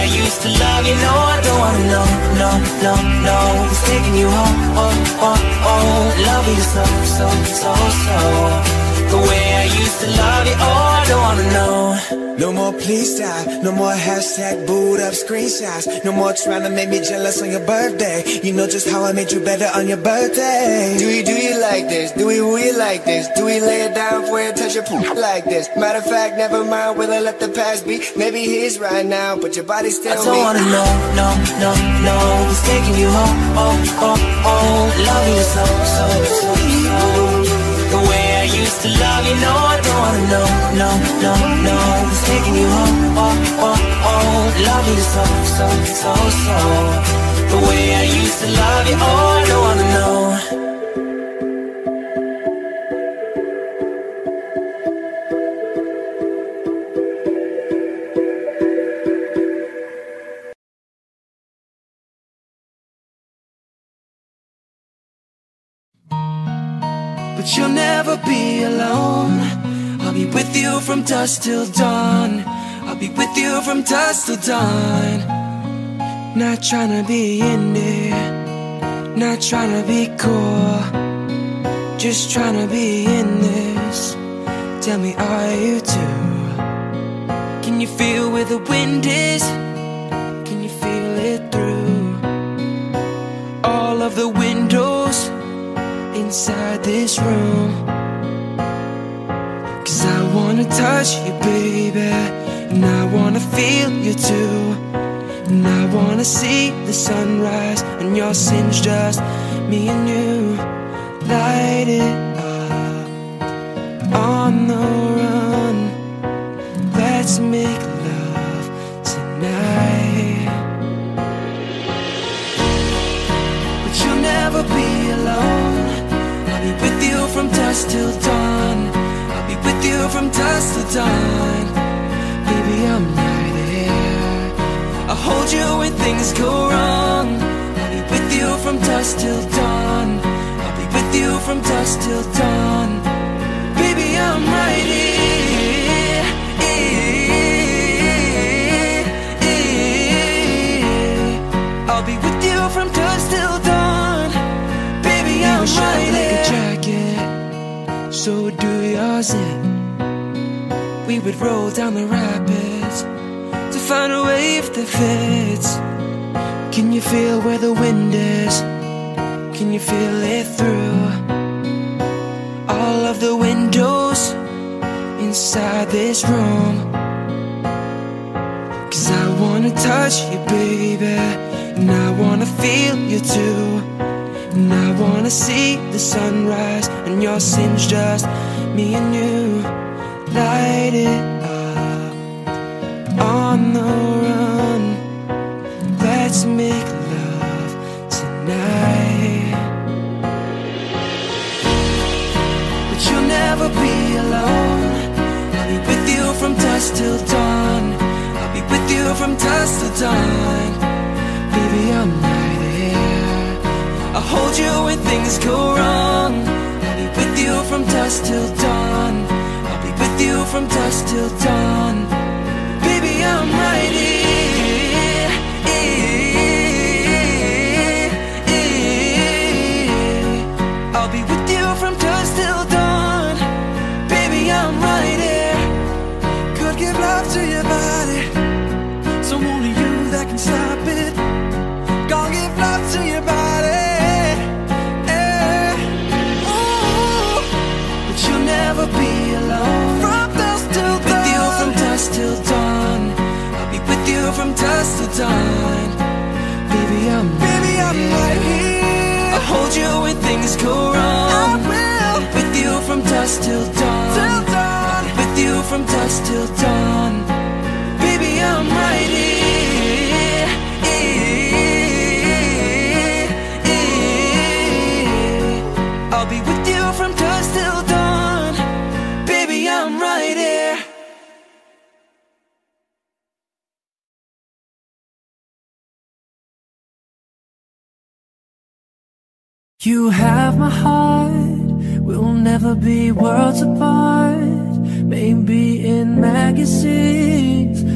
I used to love you, no, I don't wanna know, no, no, no. Who's taking you home, oh, oh, oh. Loving you so, so, so, so. The way I used to love you, oh, I don't wanna know. No more please stop, no more hashtag booed up screenshots. No more trying to make me jealous on your birthday. You know just how I made you better on your birthday. Do you like this? Do we like this? Do we lay it down for you, touch your poop like this? Matter of fact, never mind, will I let the past be? Maybe he's right now, but your body's still me. I don't wanna know, no, no, no. Who's taking you home, oh, oh, oh. Loving you so, so, so, so. The way I used to love you, no, I don't wanna know, no, no, no. Who's taking you home, oh, oh, oh. Loving you so, so, so, so. The way I used to love you, oh, I don't wanna know. But you'll never be alone. I'll be with you from dusk till dawn. I'll be with you from dusk till dawn. Not tryna be in there, not tryna be cool, just tryna be in this. Tell me, are you too? Can you feel where the wind is? Can you feel it through all of the windows inside this room? 'Cause I wanna touch you, baby, and I wanna feel you too. And I wanna see the sunrise and your sins, just me and you. Light it up on the run. Let's make love tonight. But you'll never be alone. I'll be with you from dusk till dawn. I'll be with you from dusk till dawn. Baby, I'm right here. I'll hold you when things go wrong. I'll be with you from dusk till dawn. I'll be with you from dusk till dawn. Baby, I'm right here. I'll be with you from dusk till dawn. Baby, I'm right here. Like a jacket, so do yours in. We would roll down the rapids to find a wave that fits. Can you feel where the wind is? Can you feel it through all of the windows inside this room? 'Cause I wanna touch you, baby, and I wanna feel you too. And I wanna see the sunrise and your sins, just me and you. Light it up on the run. Let's make love tonight. But you'll never be alone. I'll be with you from dusk till dawn. I'll be with you from dusk till dawn. Baby, I'm right here. I'll hold you when things go wrong. I'll be with you from dusk till dawn. I'll be with you from dusk till dawn. Baby, I'm right here. I'll be with you from dusk till dawn. Baby, I'm right here. Could give love to your body, so only you that can stop it. Gonna give love to your body. Never be alone. From dusk till dawn. With you from dusk till dawn. I'll be with you from dusk till dawn. Baby, I'm right here. I'll hold you when things go wrong. I will. With you from dusk till dawn. I'll be with you from dusk till dawn. Baby, I'm right here. I'll be with you from dusk till dawn. Baby, I'm right here. You have my heart. We'll never be worlds apart. Maybe in magazines,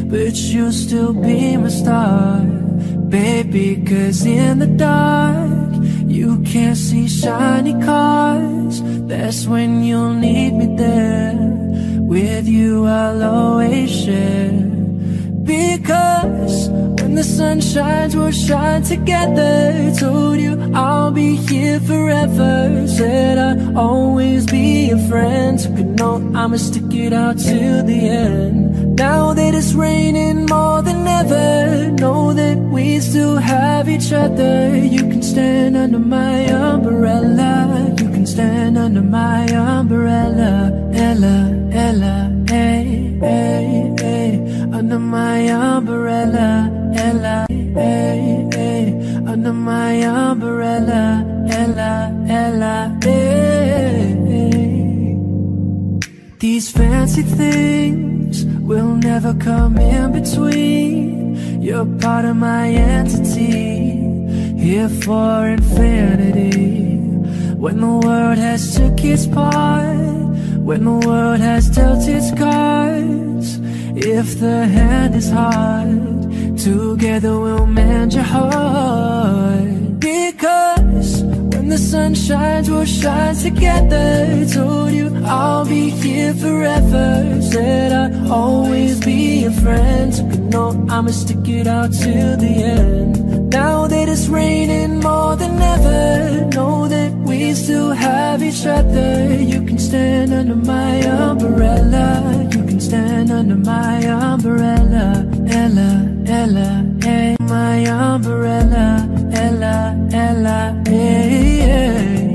but you'll still be my star, baby. 'Cause in the dark you can't see shiny cars. That's when you'll need me there. With you I'll always share. Because when the sun shines, we'll shine together. Told you I'll be here forever. Said I'll always be a friend. Took a note, I'ma stick it out till the end. Now that it's raining more than ever, know that we still have each other. You can stand under my umbrella. You can stand under my umbrella. Ella, Ella, hey, hey, hey. Under my umbrella, Ella, hey, hey. Under my umbrella, Ella, Ella, hey, hey. These fancy things will never come in between. You're part of my entity, here for infinity. When the world has took its part, when the world has dealt its cards, if the hand is hard, together we'll mend your heart. Because when the sun shines, we'll shine together. Told you I'll be here forever. Said I'll always be a friend. Took a note, I'ma stick it out till the end. Now that it's raining more than ever, know that we still have each other. You can stand under my umbrella. You can stand under my umbrella. Ella, Ella, hey. My umbrella. Ella, Ella, hey, hey.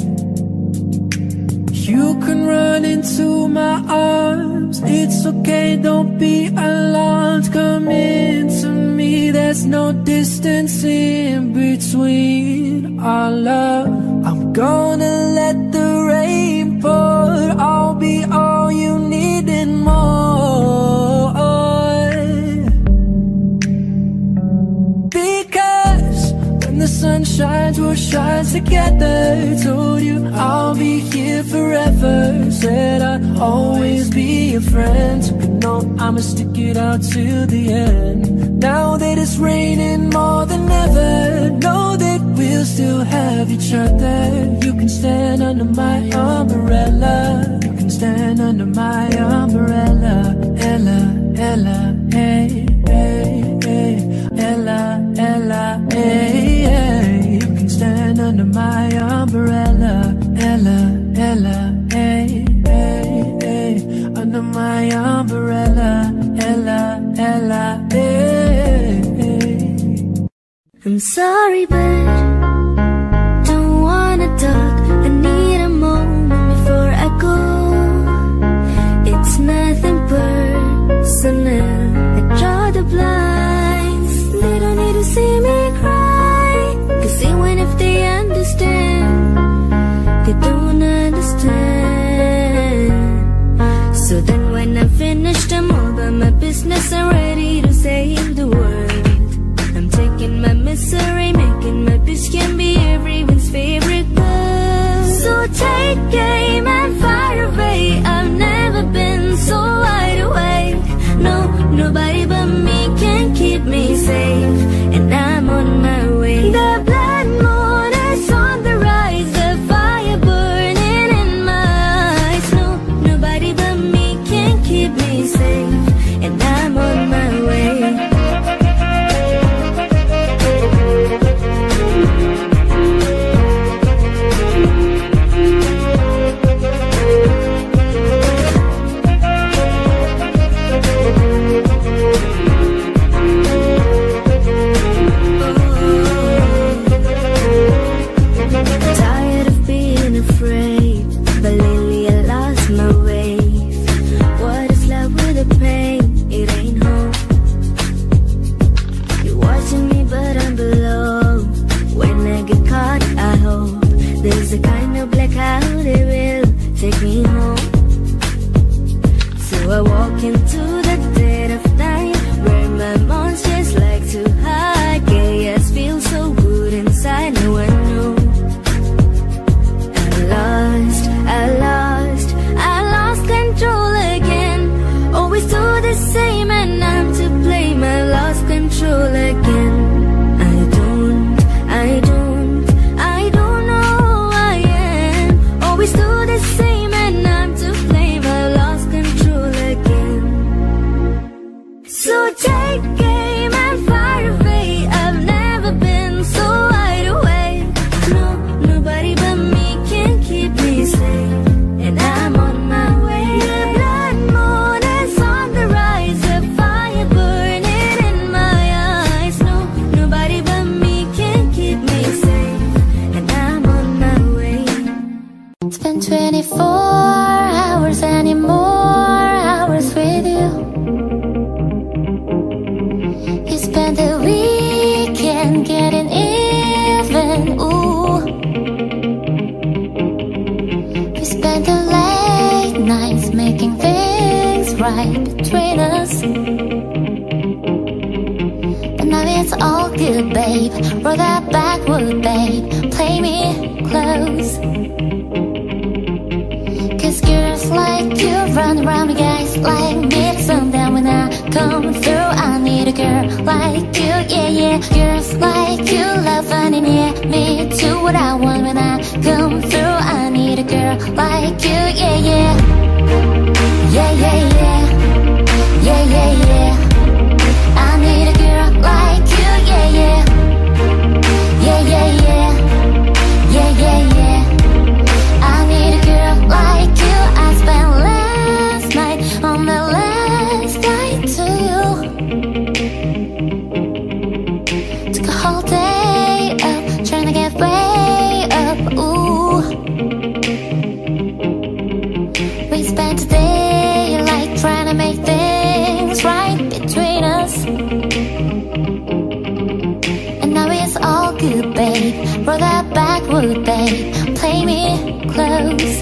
You can run into my arms. It's okay, don't be alarmed. Come into me, there's no distance in between our love. I'm gonna let the rain pour. I'll be all you need and more. Because when the sun shines, we'll shine together. Told you I'll be here forever. Said I'll always be a friend. Took a note, I'ma stick it out till the end. Now that it's raining more than ever, know that we'll still have each other. You can stand under my umbrella. You can stand under my umbrella. Ella, Ella, hey, hey, hey. Ella, Ella, hey, hey. You can stand under my umbrella. Ella, Ella, hey, hey, hey. Under my umbrella. Ella, Ella, hey, hey. I'm sorry, but don't wanna talk. I need a moment before I go. It's nothing personal. I draw the blinds. They don't need to see me cry. 'Cause even if they understand, they don't understand. So then when I'm finished, I'm all about my business. I'm ready to save the world. I'm taking my misery, making my right between us. But now it's all good, babe. Roll that backward, babe. Play me close. Cause girls like you run around with guys like me at sundown. When I come through, I need a girl like you, yeah, yeah. Girls like you love fun and yeah, me too. What I want when I come through, I need a girl like you, yeah, yeah. Yeah, yeah, yeah. Yeah, yeah, yeah. I need a girl like you, yeah, yeah. Yeah, yeah, yeah. Yeah, yeah, yeah. I need a girl like you. I spent last night on the last flight to you. Took a whole day up, trying to get way up, ooh. We spent a day like trying to make things right between us. And now it's all good, babe. Roll that backward, babe. Play me close.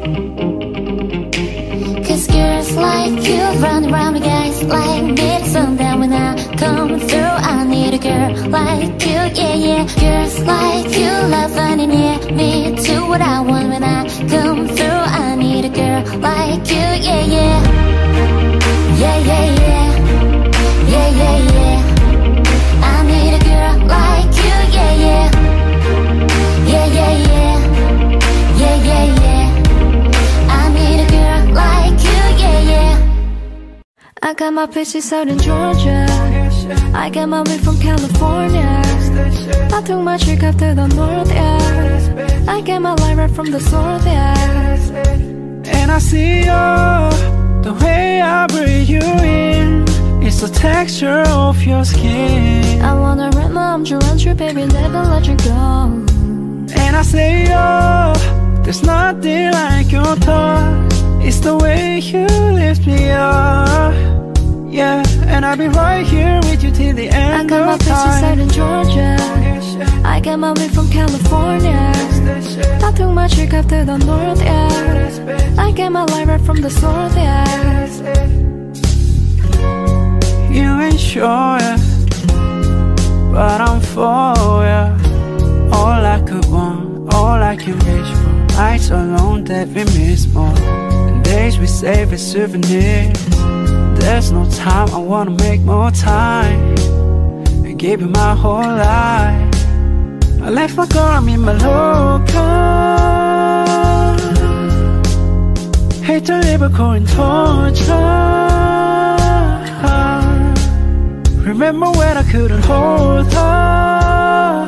Cause girls like you run around with guys like me at sundown. When I come through, I need a girl like you, yeah, yeah. Girls like you love fun and yeah, me too. What I want when I come through, I need a girl like you, yeah, yeah. Yeah, yeah, yeah. Yeah, yeah, yeah. I need a girl like you, yeah, yeah. Yeah, yeah, yeah. Yeah, yeah, yeah. I need a girl like you, yeah, yeah. I got my places out in Georgia. I got my weed from California. I took my chick after the north, yeah. I get my light right from the source, yeah. And I see you, the way I breathe you in. It's the texture of your skin. I wanna rip my arms around you, baby, never let you go. And I say, oh, there's nothing like your touch. It's the way you lift me up, yeah. And I'll be right here with you till the end of time. I got my places out in Georgia. I get my weed from California. I took my chick after the north, yeah. I get my light right from the source, yeah. You ain't sure yet, but I'm for ya. All I could want, all I can reach for. Nights alone that we miss more, and days we save as souvenirs. There's no time, I wanna make more time and give you my whole life. I left my girl, I'm in my local. Hate to live a cold torture. Remember when I couldn't hold her,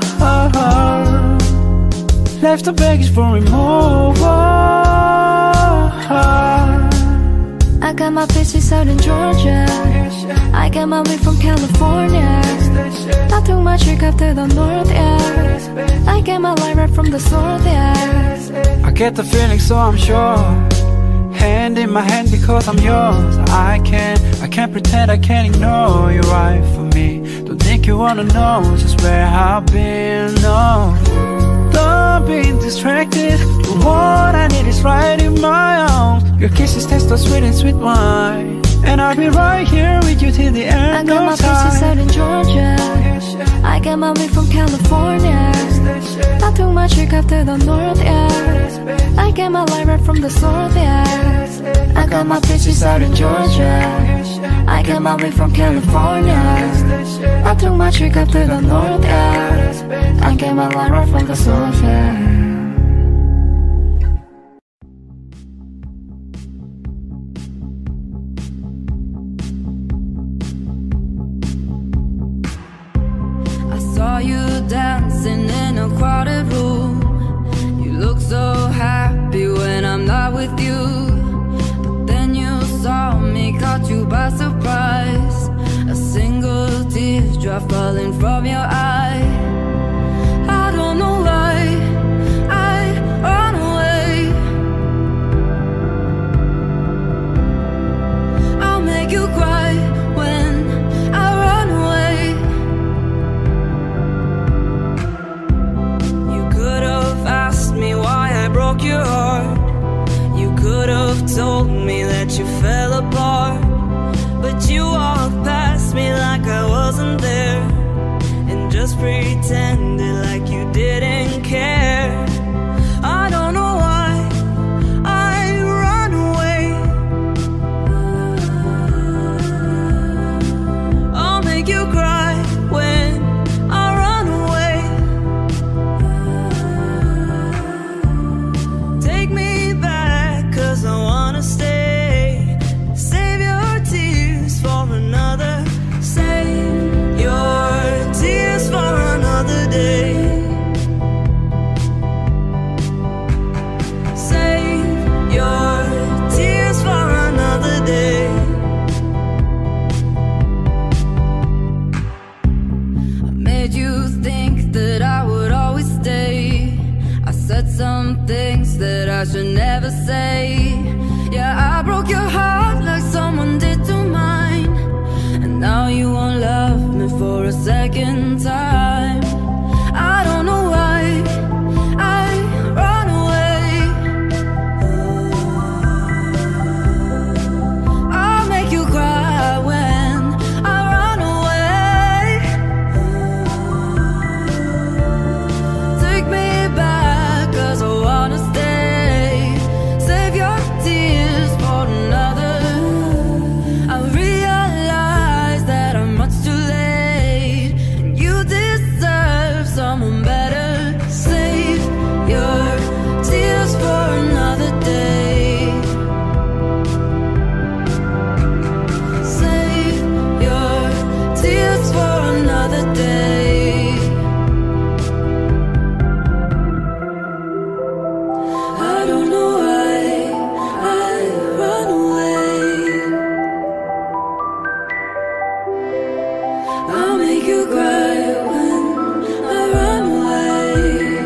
left the baggage for removal. I got my places out in Georgia. I get my weed from California. I took my chick after the north, yeah. I get my light right from the source, yeah. I get the feeling, so I'm sure. Hand in my hand because I'm yours. I can't pretend, I can't ignore. You're right for me. Don't think you wanna know just where I've been, no. Don't be distracted. What I need is right in my arms. Your kisses taste so sweet and sweet wine. And I'll be right here with you till the end of time. I got my places out in Georgia. I get my weed from California. I took my chick after the north, yeah. I get my light right from the source, yeah. I got my places out in Georgia. I get my weed from California. I took my chick after the north, yeah. I get my light right from the source, yeah. Saw you dancing in a crowded room. You look so happy when I'm not with you. But then you saw me, caught you by surprise. A single teardrop falling from your eye. I don't know why I run away. I'll make you cry when I run away. Me why I broke your heart. You could have told me that you fell apart. just pretended like you didn't care. I don't know why I run away. I'll make you cry when I run away. Take me back, 'cause I wanna stay. Save your tears for another. Save your tears for another day. Save your tears for another day. I made you think that I would always stay. I said some things that I should never say. Yeah, I broke your heart like someone did to mine. And now you won't love me for a second time. I don't know why I run away. I'll make you cry when I run away. Take me back, 'cause I wanna stay. Save your tears for another. I realize that I'm much too late, and you deserve someone better. Save your tears for another day. Save your tears for another day. I don't know why I run away. I'll make you cry when I run away.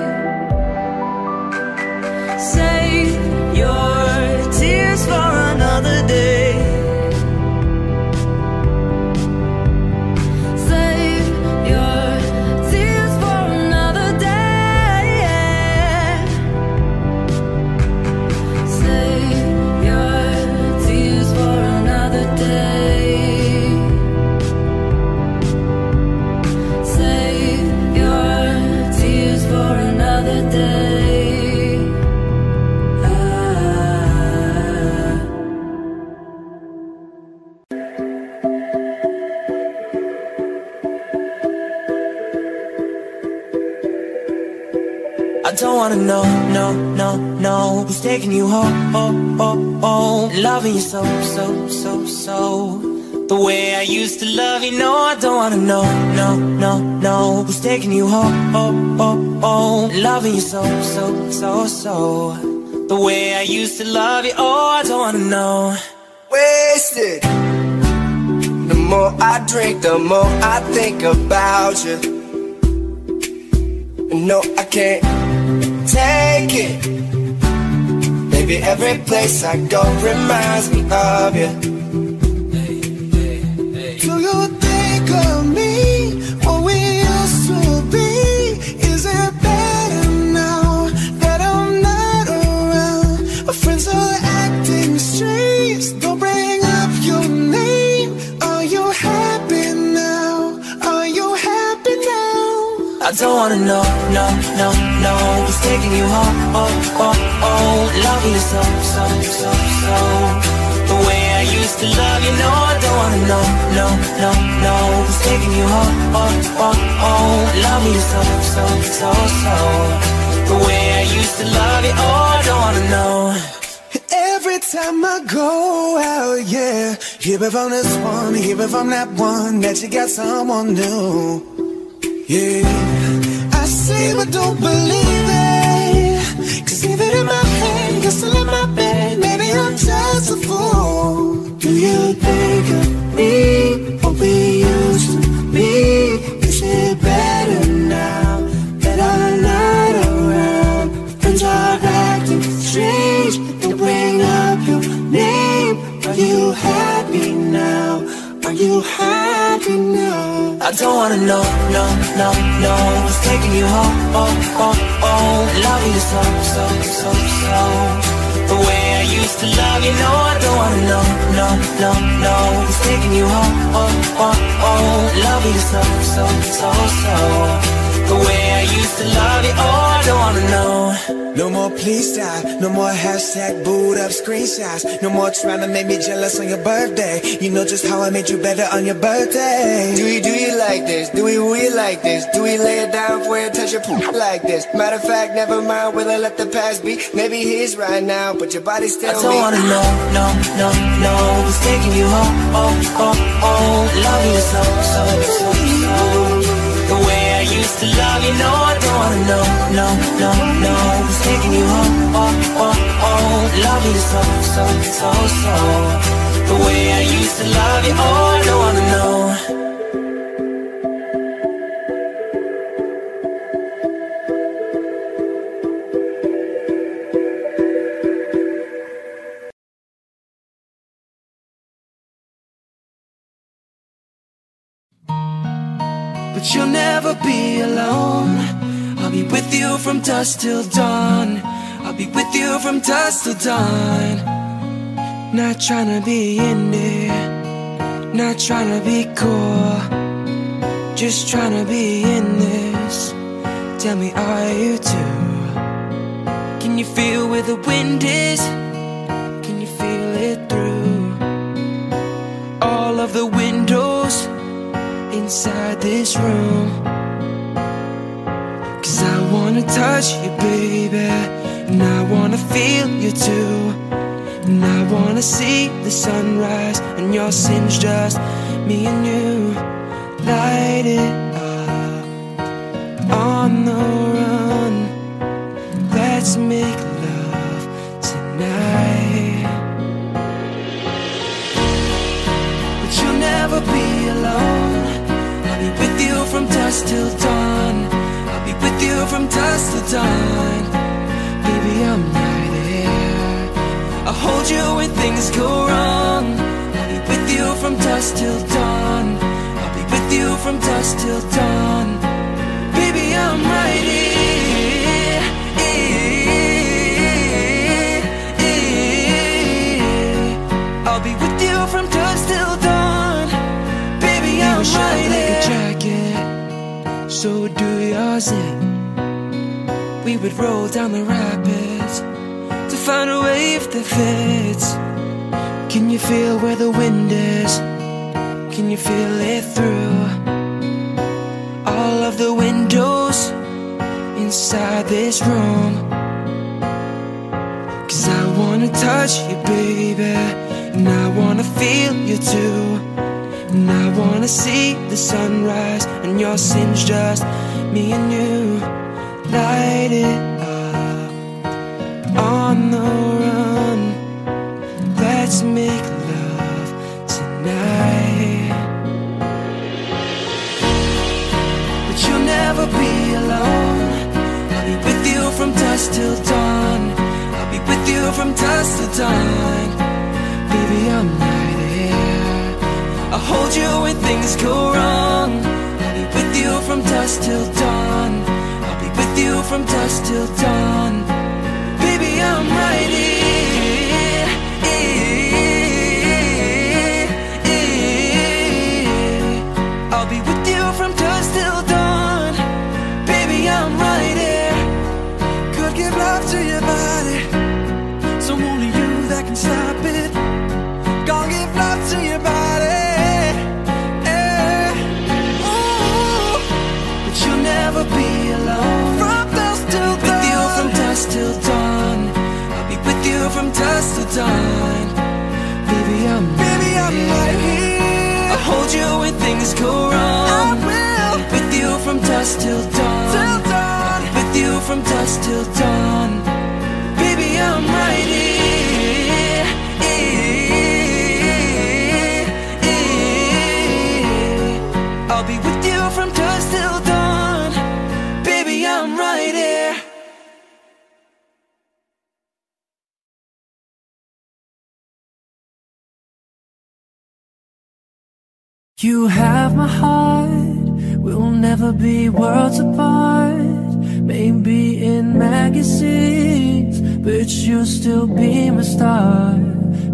Save your tears for another day. Save your tears for another day. Save your tears for another day. Save your tears for another day. I don't wanna know, no, no, no, who's taking you home, oh, oh, oh, loving you so, so, so, so, the way I used to love you. No, I don't wanna know, no, no, no, who's taking you home, oh, oh, oh, loving you so, so, so, so, the way I used to love you. Oh, I don't wanna know. Wasted. The more I drink, the more I think about you. No, I can't take it. Baby, every place I go reminds me of you. Do you think of me, what we used to be? Is it better now that I'm not around? My friends are acting strange, don't bring up your name. Are you happy now? Are you happy now? I don't wanna know, no, no, no, who's taking you home, oh, oh, oh, loving you so, so, so, so, the way I used to love you. No, I don't wanna know, no, no, no, who's taking you home, oh, oh, oh, loving you so, so, so, so, the way I used to love you. Oh, I don't wanna know. Every time I go out, yeah, hear it from this one, hear it from that one, that you got someone new. Yeah, I see but don't believe it, 'cause even in my head, you're still in my bed. Maybe I'm just a fool. Do you think of me, what we used to be? Is it better now that I'm not around? Friends are acting strange, don't bring up your name. Are you happy now? Are you happy now? I don't wanna know, no, no, no, who's taking you home, oh, oh, oh, loving you so, so, so, so, the way I used to love you. No, I don't wanna know, no, no, no, no. It's taking you home, oh, oh, oh. Loving you so, so, so, so. The way I used to love you, oh, I don't wanna know. No more please stop, no more hashtag boot up screenshots. No more trying to make me jealous on your birthday. You know just how I made you better on your birthday. Do you like this? Do we like this? Do we lay it down for you, touch your poop like this? Matter of fact, never mind, will I let the past be? Maybe he's right now, but your body's still me. I don't wanna know, no, no, no. It's taking you home, oh, oh, oh. Loving you so, so, so, so. The way I used to love you, no, I don't wanna know, no, no, no. It's taking you home, oh, oh, oh. Loving you so, so, so, so. The way I used to love you, oh, I don't wanna know. But you'll never be alone. I'll be with you from dusk till dawn. I'll be with you from dusk till dawn. Not trying to be in there, not trying to be cool, just trying to be in this. Tell me, are you too? Can you feel where the wind is? Can you feel it through all of the windows inside this room? 'Cause I wanna touch you, baby, and I wanna feel you too. And I wanna see the sunrise and your sins, just me and you. Light it up on the run. Let's make love tonight. But you'll never be alone. I'll be with you from dusk till dawn. I'll be with you from dusk till dawn. Baby, I'm right here. I'll hold you when things go wrong. I'll be with you from dusk till dawn. I'll be with you from dusk till dawn. Baby, I'm right here. I'll be with you from dusk till dawn. Baby, I'm right here. Like a jacket, so do yours in. We would roll down the rapids to find a wave that fits. Can you feel where the wind is? Can you feel it through all of the windows inside this room? 'Cause I wanna touch you, baby, and I wanna feel you too. And I wanna see the sunrise and your sins, just me and you. Light it up on the run. Let's make love tonight. But you'll never be alone. I'll be with you from dusk till dawn. I'll be with you from dusk till dawn. Baby, I'm right here. I'll hold you when things go wrong. I'll be with you from dusk till dawn. I'll be with you from dusk till dawn. Baby, I'm right here. I'll be with you from dusk till dawn. Baby, I'm right here. Could give love to your body, so only you that can stop it. Gonna give love to your body. Never be alone. From dusk till dawn. With you from dusk till dawn. I'll be with you from dusk till dawn. Baby, I'm right here. I'll hold you when things go wrong. I will. I'll be with you from dusk till dawn. I'll be with you from dusk till dawn. Baby, I'm right here. I'll be with you from dusk till dawn. I'm right here. You have my heart. We'll never be worlds apart. Maybe in magazines, but you'll still be my star.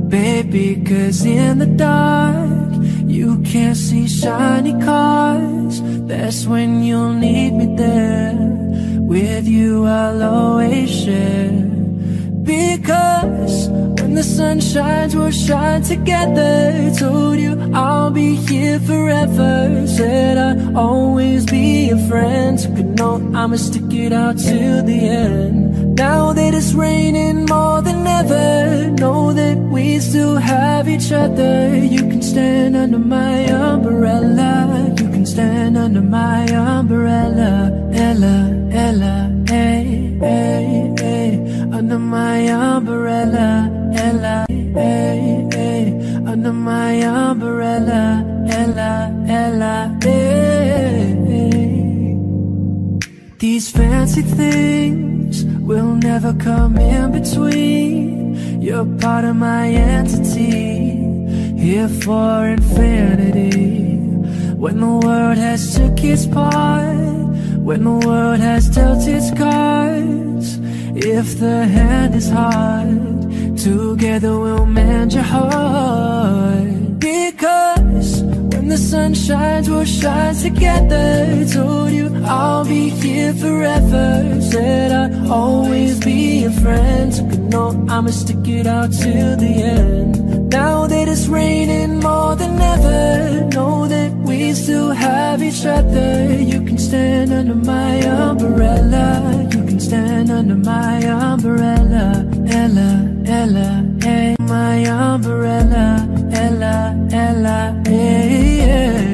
baby, 'cause in the dark you can't see shiny cars. That's when you'll need me there. With you I'll always share. Because when the sun shines, we'll shine together. Told you I'll be here forever. Said I'll always be a friend. Took a note, I'ma stick it out till the end. Now that it's raining more than ever, know that we still have each other. You can stand under my umbrella. You can stand under my umbrella. Ella, Ella, hey, hey, hey. Under my umbrella, Ella, hey, hey. Under my umbrella, Ella, Ella, hey, hey. These fancy things will never come in between. You're part of my entity, here for infinity. When the world has took its part, when the world has dealt its cards, if the hand is hard, together we'll mend your heart. Because when the sun shines, we'll shine together. Told you I'll be here forever. Said I'll always be a friend. Took a note, I'ma stick it out till the end. Now that it's raining more than ever, know that we still have each other. You can stand under my umbrella. You can stand under my umbrella. Ella, Ella, hey, my umbrella. Ella, Ella, hey, hey.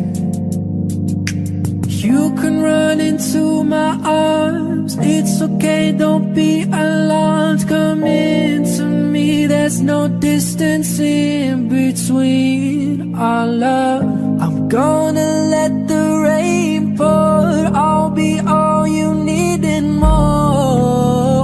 You can run into my arms. It's okay, don't be alarmed. Come into me, there's no distance in between our love. I'm gonna let the rain pour. I'll be all you need and more.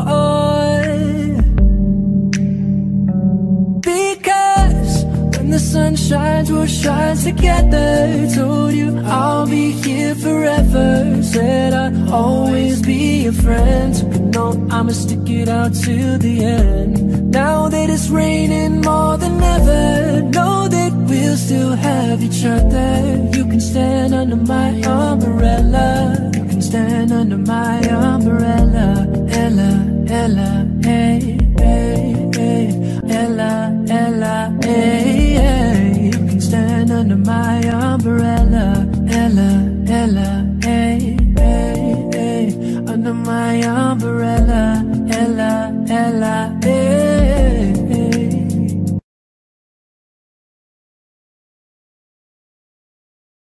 Because when the sun shines, we'll shine together. Told you I'll be here forever. Said I'll always be a friend. Took a note, I'ma stick it out till the end. Now that it's raining more than ever, know that we'll still have each other. You can stand under my umbrella. You can stand under my umbrella. Ella, Ella, hey, hey, hey. Ella, Ella, hey, hey. You can stand under my umbrella.